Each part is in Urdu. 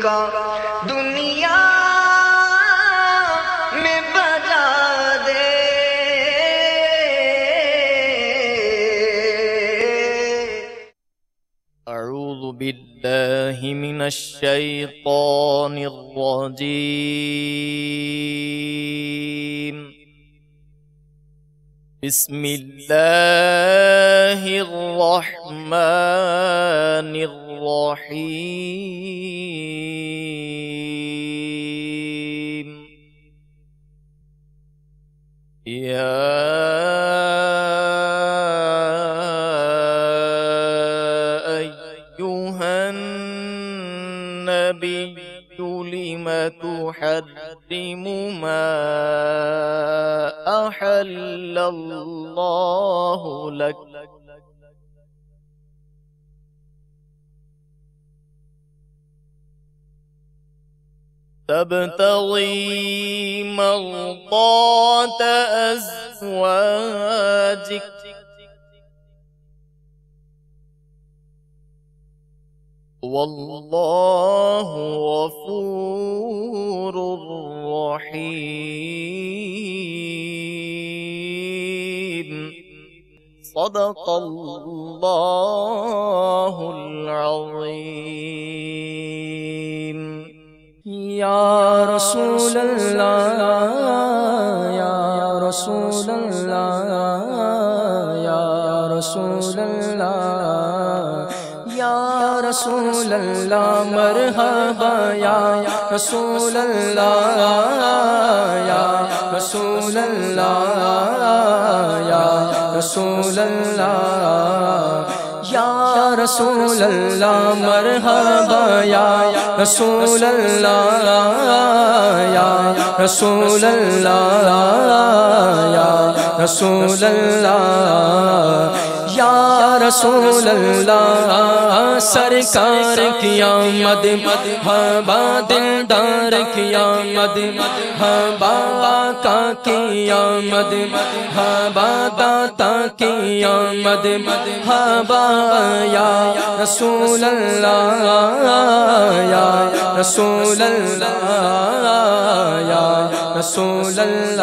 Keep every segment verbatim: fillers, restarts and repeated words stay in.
کا دنیا میں بجا دے۔ اعوذ باللہ من الشیطان الرجیم، بسم اللہ الرحمن الرحیم۔ یا ایہا النبی لم تحرم ما احل اللہ لک تبتغی مرضات ازواجک واللہ غفور رحیم۔ صدق اللہ العظیم۔ یا رسول اللہ یا رسول اللہ یا رسول اللہ یا رسول اللہ مرحبا یا رسول اللہ یا رسول اللہ یا رسول اللہ یا رسول اللہ مرحبا یا رسول اللہ یا رسول اللہ یا رسول اللہ یا رسول اللہ سرکار کی آمد مرحبا دلدار کی آمد مرحبا آقا کی آمد مرحبا داتا کی آمد مرحبا یا رسول اللہ یا رسول اللہ یا رسول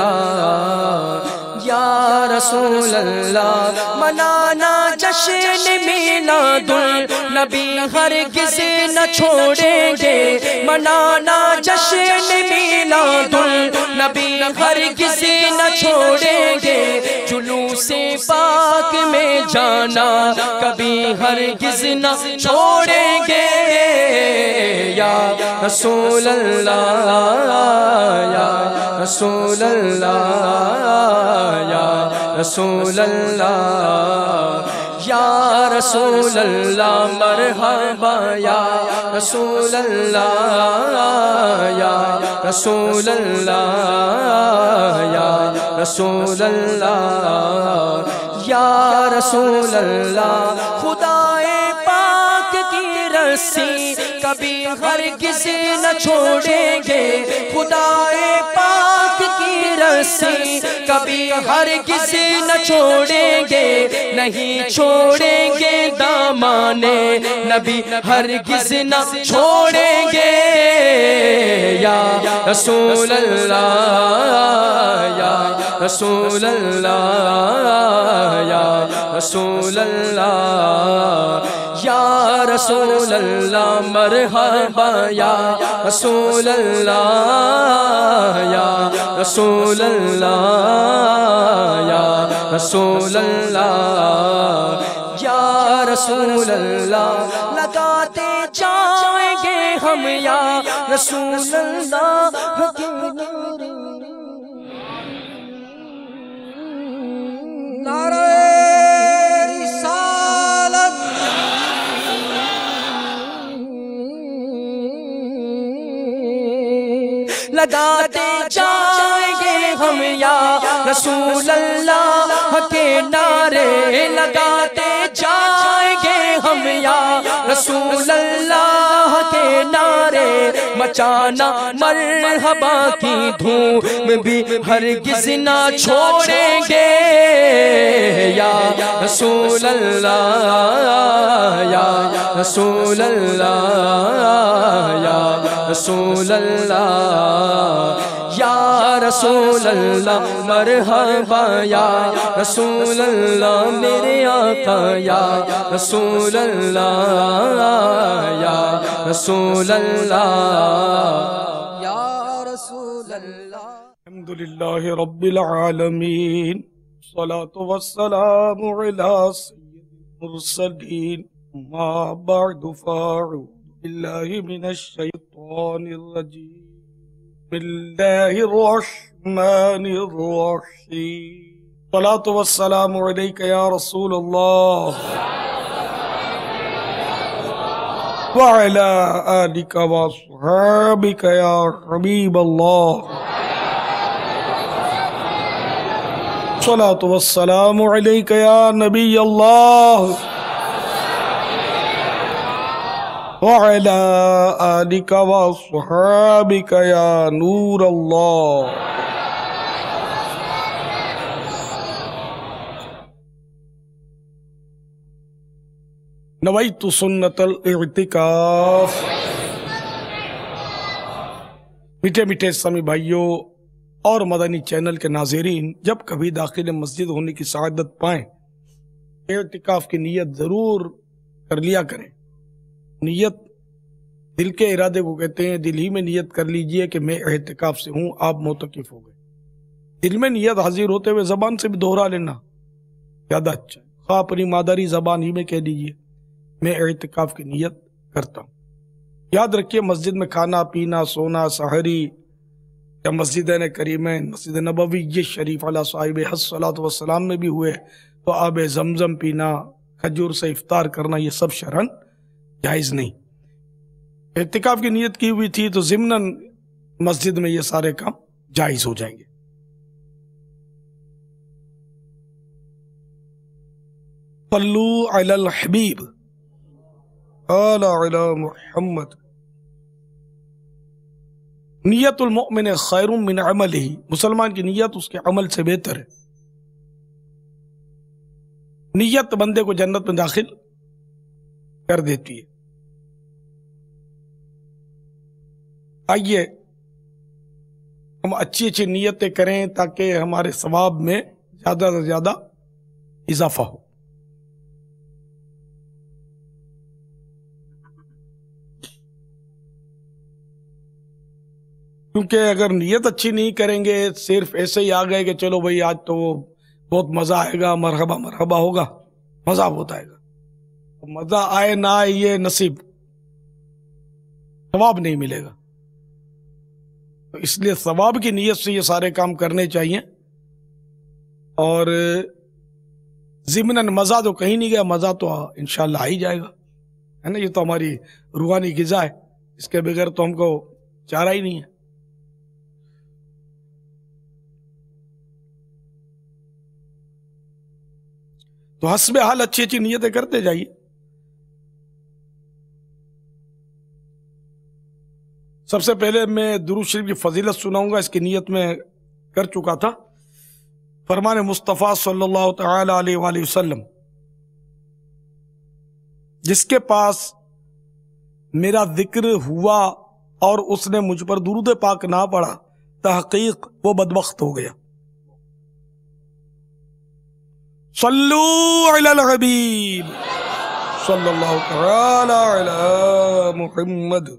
اللہ یا رسول اللہ منانا جشن میلاد النبی ہرگز نہ چھوڑیں گے، منانا جشن میلاد النبی ہرگز نہ چھوڑیں گے، جلوس پاک میں جانا کبھی ہرگز نہ چھوڑیں گے یا رسول اللہ یا رسول اللہ یا رسول اللہ یا رسول اللہ مرحبا یا رسول اللہ یا رسول اللہ یا رسول اللہ یا رسول اللہ خدائے پاک کی رسی کبھی ہرگز نہ چھوڑیں گے، خدائے پاک کی رسی کبھی ہرگز نہ چھوڑیں گے، نہیں چھوڑیں گے دامان نبی ہرگز نہ چھوڑیں گے یا رسول اللہ یا رسول اللہ یا رسول اللہ یا رسول اللہ مرحبا یا رسول اللہ یا رسول اللہ یا رسول اللہ یا رسول اللہ لگاتے جائیں گے ہم یا رسول اللہ کے نعرہ لگاتے جائیں گے ہم یا رسول اللہ کے نعرے، لگاتے جائیں گے ہم یا رسول اللہ کے نعرے، مچانا مرحبا کی دھوم بھی ہرگز نہ چھوڑیں گے یا رسول اللہ یا رسول اللہ یا رسول اللہ یا رسول اللہ مرحبا یا رسول اللہ میرے آقا یا رسول اللہ یا رسول اللہ یا رسول اللہ. الحمدللہ رب العالمین الصلاة والسلام علی سید المرسلین ما بعد فاعوذ باللہ من الشیطان الرجیم بسم اللہ الرحمن الرحیم الصلاة والسلام علیک یا رسول اللہ وعلی آلک واصحابک یا حبیب اللہ الصلاة والسلام علیک یا نبی اللہ وعلی آلک واصحابک یا نور اللہ. نویت سنت الاعتکاف. میٹھے میٹھے اسلامی بھائیوں اور مدنی چینل کے ناظرین، جب کبھی داخل مسجد ہونے کی سعادت پائیں اعتکاف کی نیت ضرور کر لیا کریں. نیت دل کے ارادے کو کہتے ہیں. دل ہی میں نیت کر لیجئے کہ میں اعتکاف سے ہوں، آپ معتکف ہو گئے. دل میں نیت حاضر ہوتے ہوئے زبان سے بھی دہرا لینا زیادہ اچھا ہے. خواہ اپنی مادری زبان ہی میں کہہ دیجئے میں اعتکاف کی نیت کرتا ہوں. یاد رکھیے مسجد میں کھانا پینا سونا سحری یا مسجدین کریمین مسجد نبوی یہ شریف علی صاحب الصلاۃ والسلام میں بھی ہوئے تو آب زمزم پینا کھجور سے افطار کرنا یہ سب شرعن جائز نہیں. اعتکاف کی نیت کی ہوئی تھی تو ضمناً مسجد میں یہ سارے کام جائز ہو جائیں گے. صلو علی الحبیب آل علی محمد. نیت المؤمن خیر من عملہ، مسلمان کی نیت اس کے عمل سے بہتر ہے. نیت بندے کو جنت میں داخل کر دیتی ہے. آئیے ہم اچھی اچھی نیتیں کریں تاکہ ہمارے ثواب میں زیادہ سے زیادہ اضافہ ہو. کیونکہ اگر نیت اچھی نہیں کریں گے، صرف ایسے ہی آ گئے کہ چلو بھائی آج تو بہت مزہ آئے گا، مرحبا مرحبا ہوگا، مزہ بہت آئے گا. مزہ آئے نہ آئے یہ نصیب، ثواب نہیں ملے گا. تو اس لیے ثواب کی نیت سے یہ سارے کام کرنے چاہیے. اور ضمناً مزہ تو کہیں نہیں گیا، مزہ تو انشاءاللہ آ ہی جائے گا، ہے نا. یہ تو ہماری روحانی غذا ہے، اس کے بغیر تو ہم کو چارہ ہی نہیں ہے. تو حسب حال اچھی اچھی نیتیں کرتے جائیے. سب سے پہلے میں درود شریف کی فضیلت سناؤں گا، اس کی نیت میں کر چکا تھا. فرمان مصطفیٰ صلی اللہ تعالی علیہ وآلہ وسلم، جس کے پاس میرا ذکر ہوا اور اس نے مجھ پر درود پاک نہ پڑھا، تحقیق وہ بدبخت ہو گیا. صلو علی الحبیب صلی اللہ تعالی علی محمد.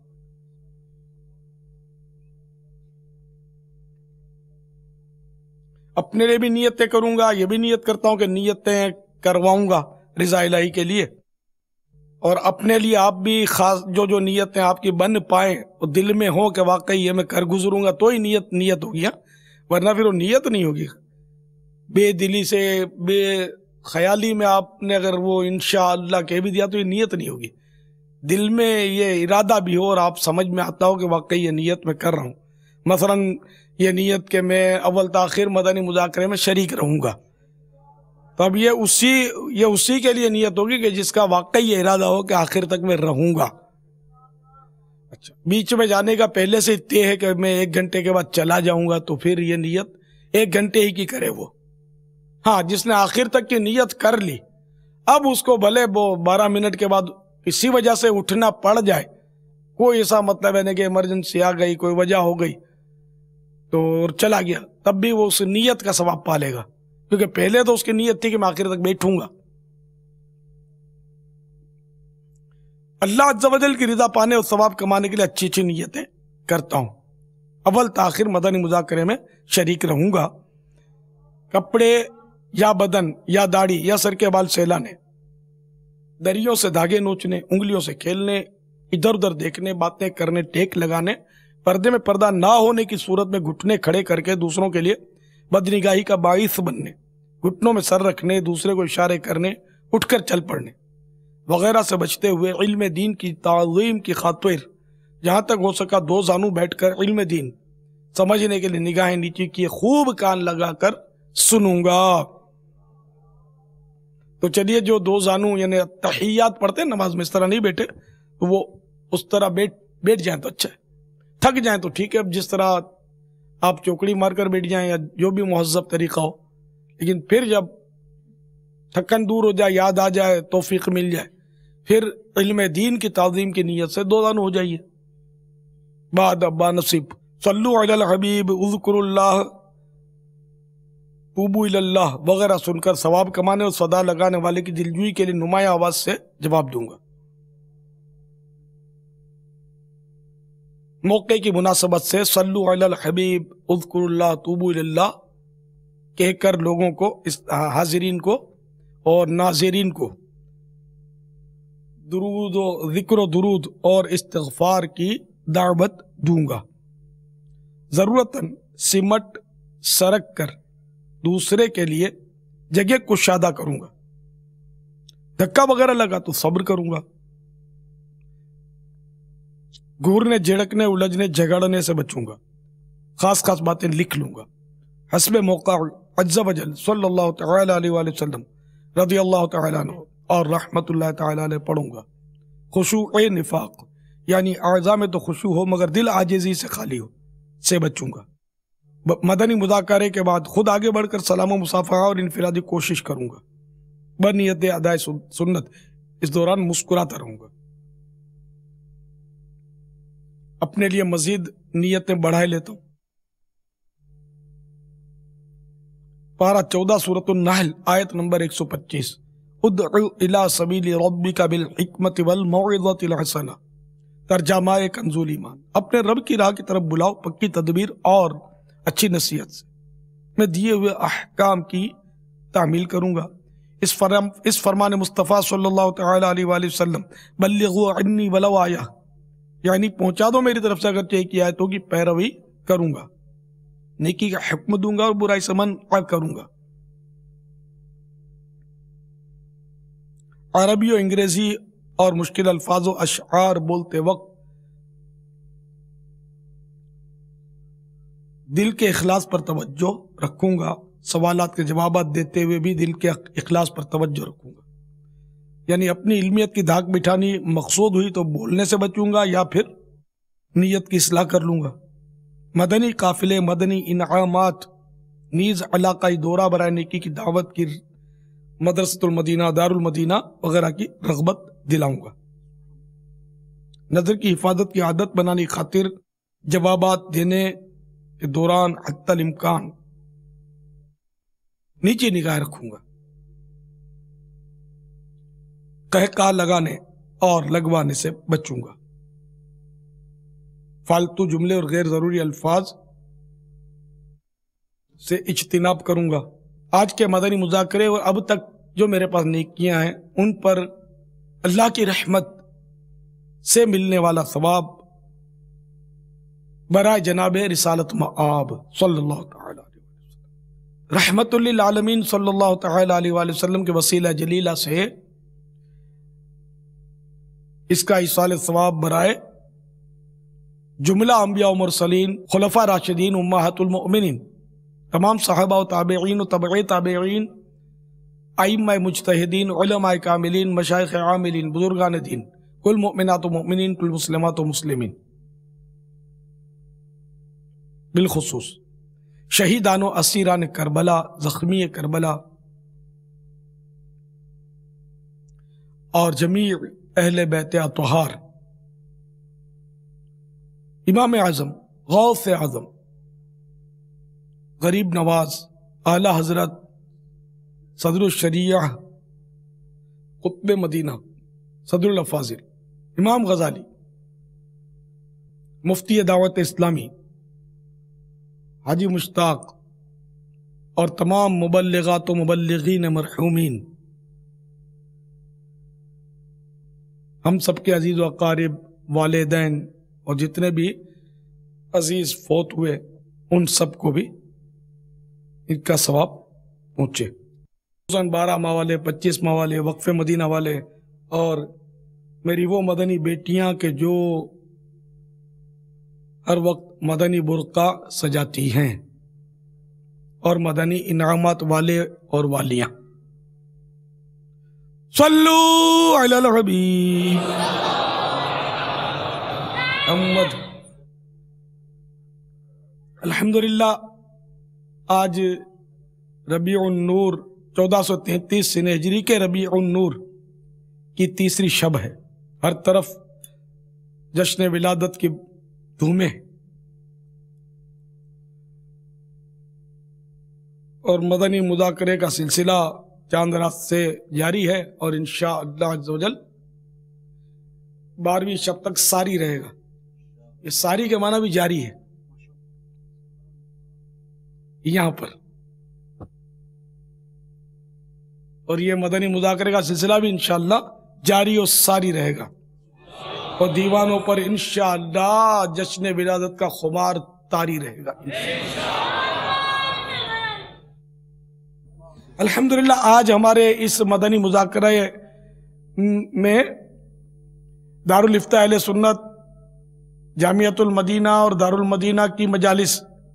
اپنے لیے بھی نیتیں کروں گا، یہ بھی نیت کرتا ہوں کہ نیتیں کرواؤں گا رضا الہی کے لیے. اور اپنے لیے آپ بھی خاص جو جو نیتیں آپ کی بن پائیں وہ دل میں ہو کہ واقعی یہ میں کر گزروں گا تو ہی نیت نیت ہوگی، ورنہ پھر وہ نیت نہیں ہوگی. بے دلی سے بے خیالی میں آپ نے اگر وہ انشاءاللہ کہہ بھی دیا تو یہ نیت نہیں ہوگی. دل میں یہ ارادہ بھی ہو اور آپ سمجھ میں آتا ہو کہ واقعی یہ نیت میں کر رہا ہوں. مثلا یہ نیت کہ میں اول تاخیر مدنی مذاکرے میں شریک رہوں گا، تو اب یہ اسی یہ اسی کے لیے نیت ہوگی کہ جس کا واقعی یہ ارادہ ہو کہ آخر تک میں رہوں گا. اچھا، بیچ میں جانے کا پہلے سے طے ہے کہ میں ایک گھنٹے کے بعد چلا جاؤں گا، تو پھر یہ نیت ایک گھنٹے ہی کی کرے وہ. ہاں، جس نے آخر تک کی نیت کر لی، اب اس کو بھلے وہ بارہ منٹ کے بعد کسی وجہ سے اٹھنا پڑ جائے، کوئی ایسا مطلب ہے نہیں کہ ایمرجنسی آ گئی، کوئی وجہ ہو گئی تو چلا گیا، تب بھی وہ اس نیت کا ثواب پالے گا، کیونکہ پہلے تو اس کی نیت تھی کہ میں آخر تک بیٹھوں گا۔ اللہ عز و جل کی رضا پانے اور ثواب کمانے کے لیے اچھی اچھی نیتیں کرتا ہوں۔ اول تاخیر مدنی مذاکرے میں شریک رہوں گا۔ کپڑے یا بدن یا داڑھی یا سر کے بال سہلانے، دریوں سے دھاگے نوچنے، انگلیوں سے کھیلنے، ادھر ادھر دیکھنے، باتیں کرنے، ٹیک لگانے، پردے میں پردہ نہ ہونے کی صورت میں گھٹنے کھڑے کر کے دوسروں کے لیے بدنگاہی کا باعث بننے، گھٹنوں میں سر رکھنے، دوسرے کو اشارے کرنے، اٹھ کر چل پڑنے وغیرہ سے بچتے ہوئے علم دین کی تعظیم کی خاطر جہاں تک ہو سکا دو زانو بیٹھ کر علم دین سمجھنے کے لیے نگاہیں نیچے کیے خوب کان لگا کر سنوں گا۔ تو چلیے جو دو زانو یعنی تحیات پڑھتے ہیں نماز میں اس طرح نہیں بیٹھے تو وہ اس طرح بیٹھ بیٹھ جائیں تو اچھا ہے، تھک جائیں تو ٹھیک ہے، اب جس طرح آپ چوکڑی مار کر بیٹھ جائیں یا جو بھی مہذب طریقہ ہو، لیکن پھر جب تھکن دور ہو جائے، یاد آ جائے، توفیق مل جائے، پھر علم دین کی تعظیم کی نیت سے دو زانو ہو جائیے۔ بعد ابا نصیب صلو علی الحبیب اذکر اللہ توبو الی اللہ وغیرہ سن کر ثواب کمانے اور صدا لگانے والے کی دلجوئی کے لیے نمایاں آواز سے جواب دوں گا۔ موقع کی مناسبت سے صلو علی الحبیب اذکر اللہ توبو الی اللہ کہہ کر لوگوں کو، حاضرین کو اور ناظرین کو درود و ذکر و درود اور استغفار کی دعوت دوں گا۔ ضرورتاً سمٹ سرک کر دوسرے کے لیے جگہ کشادہ کروں گا، دھکا وغیرہ لگا تو صبر کروں گا، گھورنے جھڑکنے الجھنے جھگڑنے سے بچوں گا، خاص خاص باتیں لکھ لوں گا، حسب موقع عز و جل صلی اللہ تعالی علیہ وآلہ وسلم رضی اللہ تعالیٰ عنہ اور رحمت اللہ تعالیٰ علیہ پڑھوں گا۔ خشوع نفاق یعنی اعضاء میں تو خشوع ہو مگر دل عاجزی سے خالی ہو سے بچوں گا۔ مدنی مذاکرے کے بعد خود آگے بڑھ کر سلام و مصافحہ اور انفرادی کوشش کروں گا، بنیت ادائے سنت، اس دوران مسکراتا رہوں گا۔ اپنے لیے مزید نیتیں بڑھائے لیتا ہوں۔ پارہ چودہ سورۃ النحل آیت نمبر ایک سو پچیس، ادعو الی سبیل ربک بالحکمت والموعظۃ الحسنہ، ترجمہ کنز ایمان، اپنے رب کی راہ کی طرف بلاؤ پکی تدبیر اور اچھی نصیحت سے، میں دیے ہوئے احکام کی تعمیل کروں گا۔ اس فرم اس فرمان مصطفیٰ صلی اللہ تعالی علیہ وآلہ وسلم بلغوا عنی ولو آیہ یعنی پہنچا دو میری طرف سے اگر ایک کی آیتوں کی پیروی کروں گا، نیکی کا حکم دوں گا اور برائی سے منع کروں گا۔ عربی و انگریزی اور مشکل الفاظ و اشعار بولتے وقت دل کے اخلاص پر توجہ رکھوں گا، سوالات کے جوابات دیتے ہوئے بھی دل کے اخلاص پر توجہ رکھوں گا، یعنی اپنی علمیت کی دھاک بٹھانی مقصود ہوئی تو بولنے سے بچوں گا یا پھر نیت کی اصلاح کر لوں گا۔ مدنی قافلے، مدنی انعامات، نیز علاقائی دورہ برائے نیکی کی دعوت کی مدرسۃ المدینہ، دار المدینہ وغیرہ کی رغبت دلاؤں گا۔ نظر کی حفاظت کی عادت بنانے کی خاطر جوابات دینے کے دوران حتی الامکان نیچے نگاہ رکھوں گا، کہکا لگانے اور لگوانے سے بچوں گا، فالتو جملے اور غیر ضروری الفاظ سے اجتناب کروں گا۔ آج کے مدنی مذاکرے اور اب تک جو میرے پاس نیکیاں ہیں ان پر اللہ کی رحمت سے ملنے والا ثواب برائے جناب رسالت مآب صلی اللہ تعالی علیہ وسلم، رحمت للعالمین صلی اللہ تعالی علیہ وآلہ وسلم کے وسیلہ جلیلہ سے اس کا ایصال ثواب برائے جملہ انبیاء و مرسلین، خلفاء راشدین، امہات المؤمنین، تمام صحابہ و تابعین و تبع تابعین، ائمہ مجتہدین، علماء کاملین، مشائخ عاملین، بزرگان دین، کل مؤمنات و مؤمنین، کل مسلمات و مسلمین، بالخصوص شہیدان و اسیران کربلا، زخمی کربلا اور جمیع اہل بیت اطہار امام اعظم، غوث اعظم، غریب نواز، اعلی حضرت صدر الشریعہ قطب مدینہ صدر الافاضل امام غزالی، مفتی دعوت اسلامی حاجی مشتاق، اور تمام مبلغات و مبلغین مرحومین، ہم سب کے عزیز و اقارب، والدین اور جتنے بھی عزیز فوت ہوئے ان سب کو بھی ان کا ثواب پہنچے، خصوصاً بارہ ماہ والے، پچیس ماہ والے، وقف مدینہ والے، اور میری وہ مدنی بیٹیاں کہ جو ہر وقت مدنی برقع سجاتی ہیں، اور مدنی انعامات والے اور والیاں۔ صلو علی الحبیب محمد۔ الحمدللہ آج ربیع النور چودہ سو تینتیس سن ہجری کے ربیع النور کی تیسری شب ہے، ہر طرف جشن ولادت کی دھومیں، اور مدنی مذاکرے کا سلسلہ چاند رات سے جاری ہے، اور انشاءاللہ عز و جل بارہویں شب تک ساری رہے گا۔ یہ ساری کے معنی بھی جاری ہے یہاں پر، اور یہ مدنی مذاکرے کا سلسلہ بھی انشاءاللہ جاری اور ساری رہے گا، اور دیوانوں پر انشاءاللہ جشن ولادت کا خمار طاری رہے گا۔ الحمدللہ آج ہمارے اس مدنی مذاکرہ میں دارالفتاء اہل سنت، جامعۃ المدینہ اور دارالمدینہ کی مجالس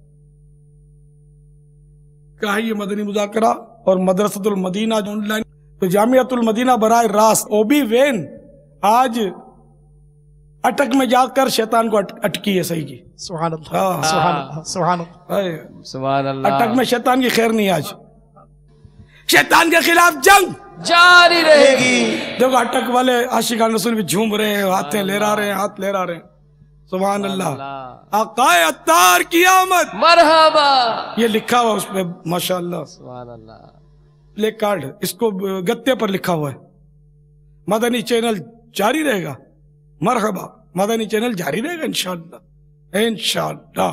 کا ہے یہ مدنی مذاکرہ، اور مدرسۃ المدینہ آن لائن، تو جامعۃ المدینہ براہ راست او بی وین آج اٹک میں جا کر شیطان کو اٹکی ہے، صحیح کی سبحان اللہ، سبحان اللہ، سبحان اللہ، سبحان اللہ۔ اٹک میں شیطان کی خیر نہیں، آج شیطان کے خلاف جنگ جاری رہے گی۔ دیکھو اٹک والے عاشقان رسول بھی جھوم رہے ہیں، ہاتھیں لہرا رہے ہیں، ہاتھ لہرا رہے ہیں، سبحان اللہ۔ آقا عطار کی آمد مرحبا، یہ لکھا ہوا اس پہ ماشاءاللہ، سبحان اللہ۔ پلے کارڈ اس کو گتے پر لکھا ہوا ہے۔ مدنی چینل جاری رہے گا، مرحبا، مدنی چینل جاری رہے گا انشاءاللہ، انشاءاللہ۔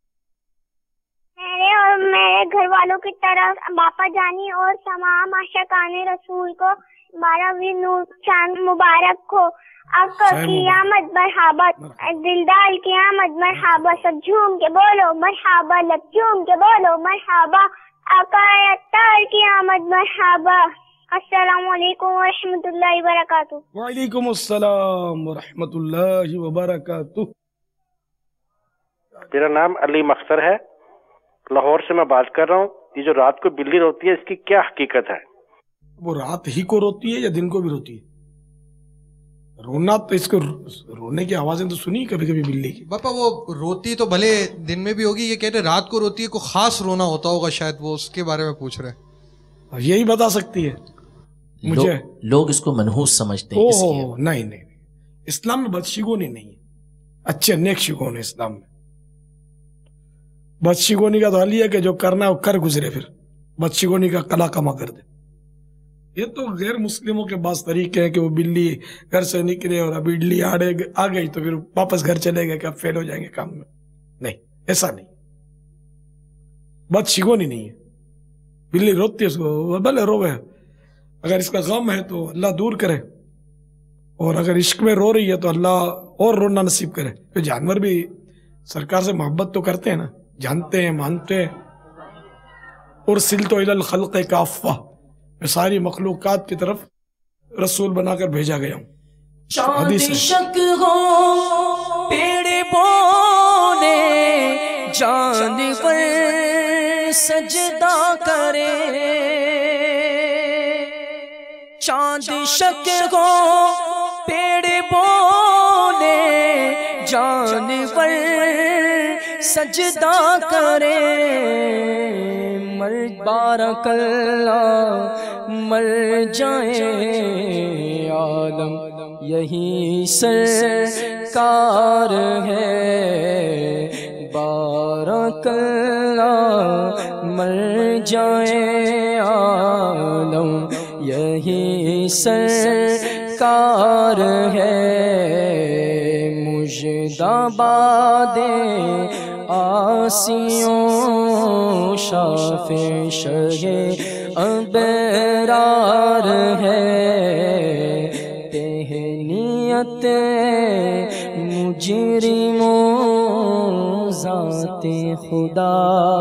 میرے اور میرے گھر والوں کی طرف باپا جانی اور تمام عاشقان رسول کو بارہویں نور چاند مبارک ہو۔ آپ کا قیامت مرحبا، دلدار قیامت مرحبا، سب جھوم کے بولو مرحبا، لب جھوم کے بولو مرحبا، آقا عطار قیامت مرحبا۔ السلام علیکم ورحمۃ اللہ وبرکاتہ۔ وعلیکم السلام ورحمۃ اللہ وبرکاتہ۔ میرا نام علی مختر ہے، لاہور سے میں بات کر رہا ہوں۔ یہ جو رات کو بلی روتی ہے اس کی کیا حقیقت ہے؟ وہ رات ہی کو روتی ہے یا دن کو بھی روتی ہے؟ رونا تو اس کو رونے کی آوازیں تو سنی کبھی کبھی بلی کی؟ باپا وہ روتی تو بھلے دن میں بھی ہوگی، یہ کہتے رات کو روتی ہے، کوئی خاص رونا ہوتا ہوگا شاید، وہ اس کے بارے میں پوچھ رہے ہیں۔ یہی بتا سکتی ہے مجھے؟ لوگ اس کو منحوس سمجھتے ہیں، اس لیے نہیں نہیں، اسلام میں بدشگونی نہیں ہے، اچھے نیک شگون ہے اسلام میں۔ بدشگونی کا تو حل یہ ہے کہ جو کرنا ہے وہ کر گزرے، پھر بدشگونی کا کلا کما کر دے۔ یہ تو غیر مسلموں کے بعض طریقے ہیں کہ وہ بلی گھر سے نکلے اور اب اڈلی آڑے آ گئی تو پھر واپس گھر چلے گئے کہ اب فیل ہو جائیں گے کام میں۔ نہیں، ایسا نہیں، بدشگونی نہیں ہے۔ بلی روتی ہے، اس کو بھلے روے، اگر اس کا غم ہے تو اللہ دور کرے، اور اگر عشق میں رو رہی ہے تو اللہ اور رونا نصیب کرے۔ کہ جانور بھی سرکار سے محبت تو کرتے ہیں نا، جانتے ہیں، مانتے ہیں۔ ارسلت الی الخلق کافہ، میں ساری مخلوقات کی طرف رسول بنا کر بھیجا گیا ہوں۔ چاند شک ہو پیڑ بونے، جانور سجدہ کرے، چاند شک ہو پیڑ بونے، جانور سجدہ کرے، مر بارک اللہ مر جائیں عالم یہی سر سرکار ہے بارک اللہ مر جائے عالم یہی سرکار ہے مجدباد آسیوں شافع شہ ابرار ہے تہنیت مجرموں ذات خدا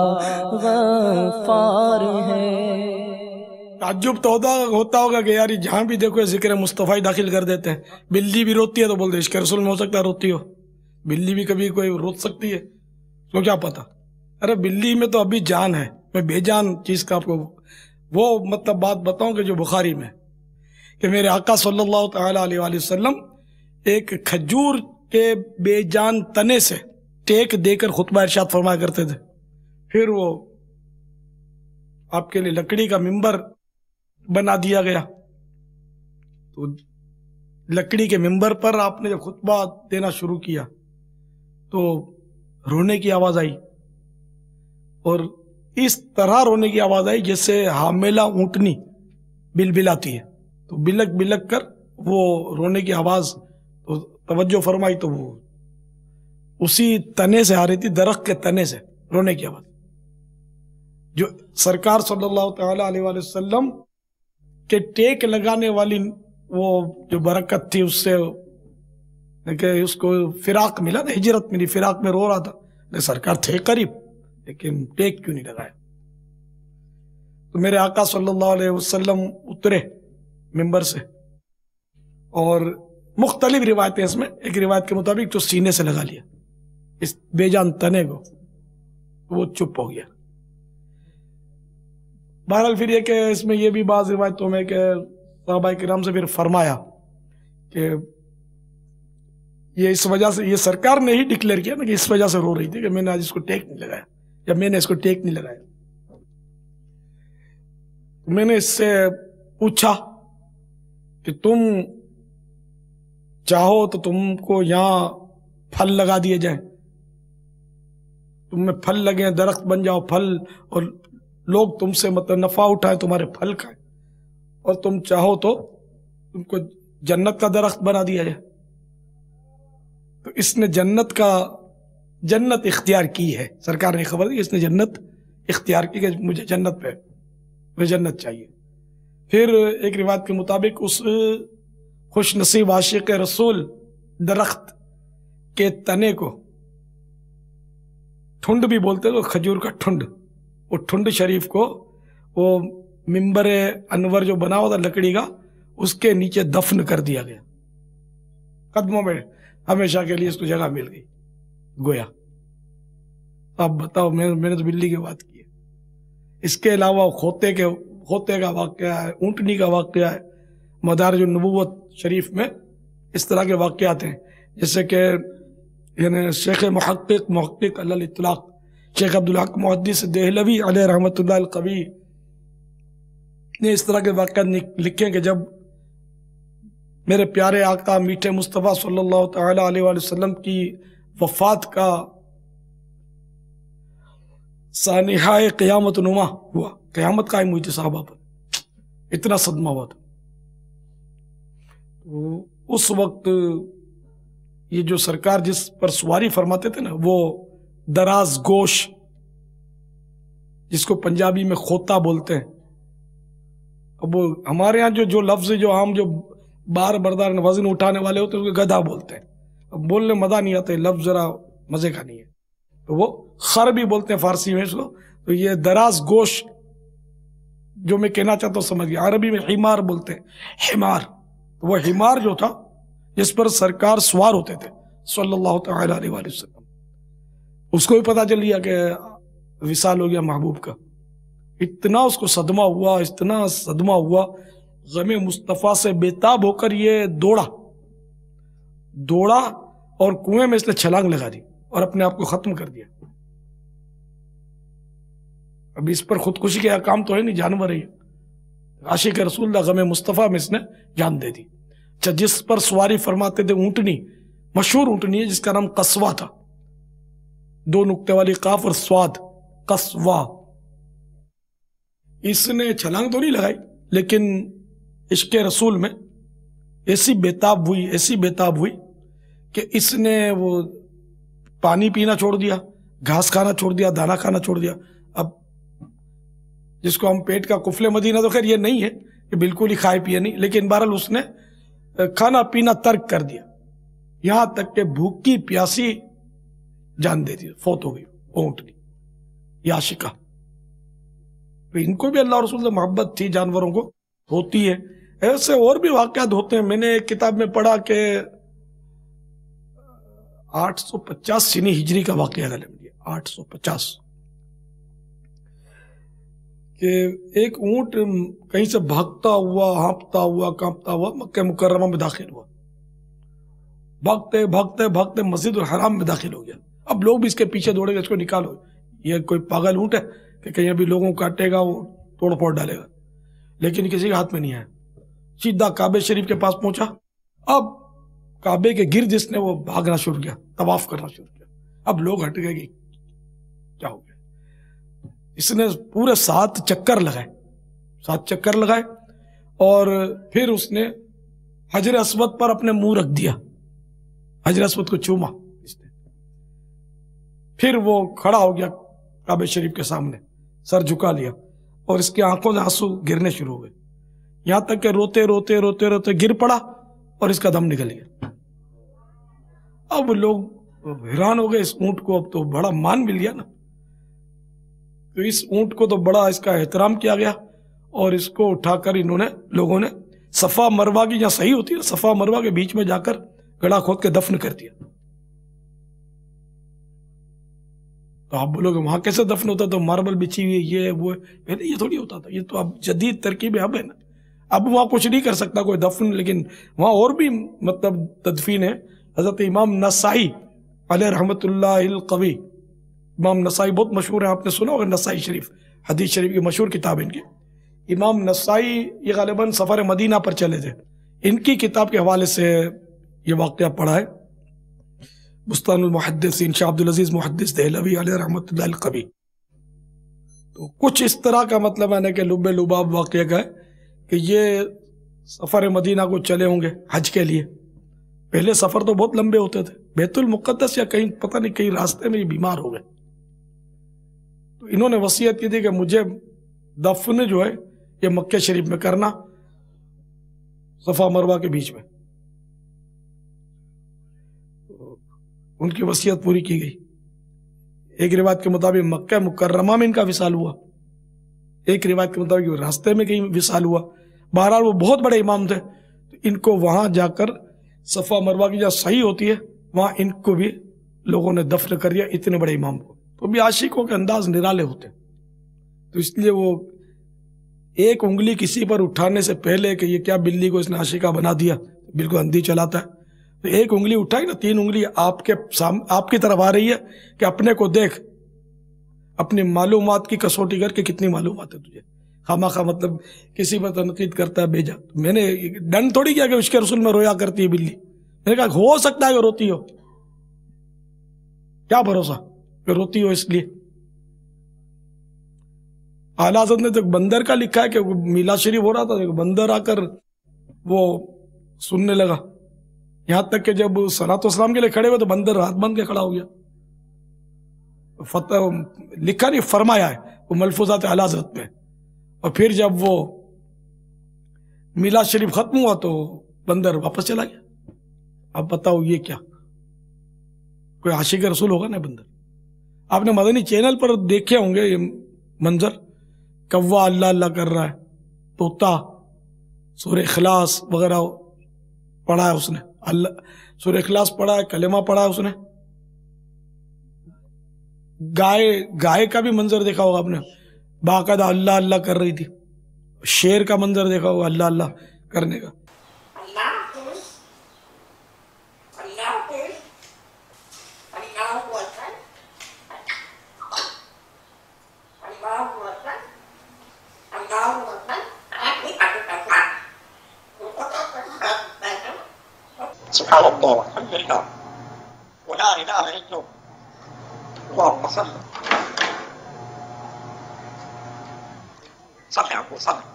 غفار ہے۔ تعجب تو ہوتا ہوتا ہوگا کہ یار جہاں بھی دیکھو ذکر مصطفیٰ داخل کر دیتے ہیں۔ بلی بھی روتی ہے تو بولتے عشق رسول میں ہو سکتا ہے روتی ہو، بلی بھی کبھی کوئی روت سکتی ہے، تو کیا پتا۔ ارے بلی میں تو ابھی جان ہے، میں بے جان چیز کا آپ کو وہ مطلب بات بتاؤں کہ جو بخاری میں کہ میرے آقا صلی اللہ تعالی علیہ وآلہ وسلم ایک کھجور کے بے جان تنے سے ٹیک دے کر خطبہ ارشاد فرمایا کرتے تھے، پھر وہ آپ کے لیے لکڑی کا ممبر بنا دیا گیا، تو لکڑی کے ممبر پر آپ نے جب خطبہ دینا شروع کیا تو رونے کی آواز آئی، اور اس طرح رونے کی آواز آئی جیسے حاملہ اونٹنی بل بلاتی ہے، تو بلک بلک کر وہ رونے کی آواز تو توجہ فرمائی تو وہ اسی تنے سے آ رہی تھی، درخت کے تنے سے رونے کی آواز، جو سرکار صلی اللہ تعالی علیہ وآلہ وسلم کے ٹیک لگانے والی وہ جو برکت تھی اس سے کہ اس کو فراق ملا نا، ہجرت ملی، فراق میں رو رہا تھا، سرکار تھے قریب لیکن ٹیک کیوں نہیں لگایا؟ تو میرے آقا صلی اللہ علیہ وسلم اترے ممبر سے، اور مختلف روایتیں اس میں، ایک روایت کے مطابق تو سینے سے لگا لیا اس بے جان تنے کو، وہ چپ ہو گیا۔ بہرحال پھر یہ کہ اس میں یہ بھی بعض روایتوں میں کہ صحابہ کرام سے پھر فرمایا کہ یہ اس وجہ سے، یہ سرکار نے ہی ڈکلیئر کیا نا کہ اس وجہ سے رو رہی تھی کہ میں نے آج اس کو ٹیک نہیں لگایا، یا میں نے اس کو ٹیک نہیں لگایا۔ میں نے اس سے پوچھا کہ تم چاہو تو تم کو یہاں پھل لگا دیے جائیں، تم میں پھل لگے، درخت بن جاؤ، پھل، اور لوگ تم سے مطلب نفع اٹھائیں، تمہارے پھل کھائیں، اور تم چاہو تو تم کو جنت کا درخت بنا دیا جائے۔ تو اس نے جنت کا جنت اختیار کی ہے، سرکار نے خبر دی، اس نے جنت اختیار کی کہ مجھے جنت پہ مجھے جنت چاہیے۔ پھر ایک روایت کے مطابق اس خوش نصیب عاشق رسول درخت کے تنے کو ٹھنڈ بھی بولتے تو کھجور کا ٹھنڈ، وہ ٹھنڈ شریف کو وہ ممبر انور جو بنا ہوا تھا لکڑی کا، اس کے نیچے دفن کر دیا گیا، قدموں میں ہمیشہ کے لیے اس کو جگہ مل گئی گویا۔ اب بتاؤ، میں نے تو بلی کی بات کی ہے، اس کے علاوہ کھوتے کے کھوتے کا واقعہ ہے، اونٹنی کا واقعہ ہے، مدارج النبوت شریف میں اس طرح کے واقعات ہیں، جیسے کہ یعنی شیخ محقق محقق علی الاطلاق شیخ عبدالحق محدث دہلوی علیہ رحمۃ اللہ القوی نے اس طرح کے واقعات لکھے کہ جب میرے پیارے آقا میٹھے مصطفیٰ صلی اللہ تعالی علیہ وآلہ وسلم کی وفات کا سانحہ قیامت نما ہوا، قیامت قائم ہوئی تھی صحابہ پر، اتنا صدمہ ہوا تھا۔ اس وقت یہ جو سرکار جس پر سواری فرماتے تھے نا، وہ دراز گوش، جس کو پنجابی میں کھوتا بولتے ہیں، اب وہ ہمارے ہاں جو جو لفظ جو عام جو بار بردار وزن اٹھانے والے ہوتے ہیں اس کو گدھا بولتے ہیں، اب بولنے مزہ نہیں آتا، لفظ ذرا مزے کا نہیں ہے، تو وہ خر بھی بولتے ہیں فارسی میں اس کو۔ تو یہ دراز گوش جو میں کہنا چاہتا ہوں سمجھ گیا، عربی میں حمار بولتے ہیں، حمار، وہ حمار جو تھا جس پر سرکار سوار ہوتے تھے صلی اللہ تعالی علیہ وآلہ وسلم، اس کو بھی پتا چل گیا کہ وصال ہو گیا محبوب کا، اتنا اس کو صدمہ ہوا، اتنا صدمہ ہوا، غم مصطفیٰ سے بےتاب ہو کر یہ دوڑا دوڑا اور کنویں میں اس نے چھلانگ لگا دی اور اپنے آپ کو ختم کر دیا۔ اب اس پر خودکشی کے احکام تو ہے نہیں، جانور ہے، عاشق رسول اللہ غم مصطفیٰ میں اس نے جان دے دی۔ اچھا، جس پر سواری فرماتے تھے اونٹنی، मशहूर ऊँटनी है जिसका नाम कस्वा था, दो नुक्ते वाली काफ और स्वाद, कस्वा। इसने छलांग तो नहीं लगाई, लेकिन इश्क़ रसूल में ऐसी बेताब हुई, ऐसी बेताब हुई कि इसने वो पानी पीना छोड़ दिया, घास खाना छोड़ दिया, दाना खाना छोड़ दिया। अब जिसको हम पेट का कुफले मदीना, तो खैर ये नहीं है कि बिल्कुल ही खाए पिए नहीं, लेकिन बहरहाल उसने खाना पीना तर्क कर दिया, यहां तक कि भूखी प्यासी जान दे दी, फौत हो गई ऊँटनी, या आशिका। तो इनको भी अल्लाह रसूल से मोहब्बत थी, जानवरों को होती है। ऐसे और भी वाकयात होते हैं। मैंने एक किताब में पढ़ा कि आठ सौ पचास सीनी हिजरी का वाकया गले में, आठ सौ पचास कि एक ऊंट कहीं से भागता हुआ, हाँपता हुआ, कांपता हुआ मक्के मुकर्रमा में दाखिल हुआ। भागते भागते भागते मस्जिद हराम में दाखिल हो गया। अब लोग भी इसके पीछे दौड़ेगा, इसको निकालो, ये कोई पागल ऊंट है कि कहीं अभी लोगों को काटेगा, वो तोड़ फोड़ डालेगा। लेकिन किसी के हाथ में नहीं आया, सीधा काबे शरीफ के पास पहुंचा। अब काबे के गिर्द इसने वो भागना शुरू किया, तवाफ करना शुरू किया। अब लोग हट गए कि क्या हो गया। इसने पूरे सात चक्कर लगाए, सात चक्कर लगाए और फिर उसने हजर अस्वद पर अपने मुंह रख दिया, हजर अस्वद को चूमा इसने। फिर वो खड़ा हो गया काबे शरीफ के सामने, सर झुका लिया और इसकी आंखों से आंसू गिरने शुरू हो गए, यहां तक कि रोते रोते रोते रोते गिर पड़ा और इसका दम निकल गया। अब लोग हैरान हो गए, इस ऊंट को अब तो बड़ा मान मिल गया ना। तो इस ऊंट को तो बड़ा इसका एहतराम किया गया और इसको उठाकर इन्होंने, लोगों ने सफा मरवा की, जहां सही होती है सफा मरवा के बीच में जाकर गड़ा खोद के दफन कर दिया। तो आप बोलोगे वहां कैसे दफन होता, तो मार्बल बिछी हुई, ये वो, पहले ये थोड़ी होता था, ये तो अब जदीद तरकीब अब है ना। अब वहां कुछ नहीं कर सकता कोई दफन, लेकिन वहां और भी मतलब तदफीन है। हजरत इमाम नसाई अलैहि रहमतुल्लाहिल कवी, इमाम नसाई बहुत मशहूर है, आपने सुना होगा नसाई शरीफ, हदीस शरीफ की मशहूर किताब इनकी। इमाम नसाई ये गालिबन सफर मदीना पर चले थे, इनकी किताब के हवाले से ये वाक़या पढ़ा है। बुस्तानुल मुहद्दिसीन शाह अब्दुल अजीज मुहद्दिस देहलवी अलैहि रहमतुल्लाहिल कवी। तो कुछ इस तरह का मतलब है ना कि लुब्बे लुबाब वाक़या का है कि ये सफर मदीना को चले होंगे हज के लिए। पहले सफर तो बहुत लंबे होते थे, बैतुल मुक़द्दस या कहीं पता नहीं कहीं रास्ते में बीमार हो गए, तो इन्होंने वसीयत की थी कि मुझे दफन जो है ये मक्के शरीफ में करना, सफा मरवा के बीच में। तो उनकी वसीयत पूरी की गई। एक रिवायत के मुताबिक मक्का मुकर्रमा में इनका विसाल हुआ, एक रिवायत के मुताबिक रास्ते में कहीं विसाल हुआ। बहरहाल वो बहुत बड़े इमाम थे, तो इनको वहां जाकर सफा मरवा की जहाँ सही होती है वहां इनको भी लोगों ने दफन कर दिया, इतने बड़े इमाम को। तो भी आशिकों के अंदाज निराले होते, तो इसलिए वो एक उंगली किसी पर उठाने से पहले कि ये क्या बिल्ली को इसने आशिका बना दिया, बिल्कुल अंधी चलाता है, तो एक उंगली उठाई ना, तीन उंगली आपके साम आपकी तरफ आ रही है कि अपने को देख, अपनी मालूमात की कसौटी करके कितनी मालूमात है तुझे। खामा खा मतलब किसी पर तनकीद करता है बेजा। मैंने डन थोड़ी किया कि उसके रसूल में रोया करती है बिल्ली, मैंने कहा हो सकता है कि रोती हो, क्या भरोसा कि रोती हो। इसलिए आला हज़रत ने तो बंदर का लिखा है कि मीलाद शरीफ हो रहा था, तो बंदर आकर वो सुनने लगा, यहां तक कि जब सलातो सलाम के लिए खड़े हुए तो बंदर हाथ बांध के खड़ा हो गया। फतह लिखा नहीं, फरमाया है वो मलफूजात आला हज़रत में। और फिर जब वो मीलाद शरीफ खत्म हुआ तो बंदर वापस चला गया। अब बताओ ये क्या, कोई आशिक रसूल होगा ना बंदर। आपने मदनी चैनल पर देखे होंगे ये मंजर, कौवा अल्लाह अल्लाह कर रहा है, तोता, सूरह इखलास वगैरह पढ़ा है उसने, अल्लाह सूरह इखलास पढ़ा है, कलेमा पढ़ा है उसने। गाय गाय का भी मंजर देखा होगा आपने, बाकायदा अल्लाह अल्लाह कर रही थी। शेर का मंजर देखा होगा अल्लाह अल्लाह करने का। سبحان الله والحمد لله لا إله إلا الله اللهم صل صل يا أبو صل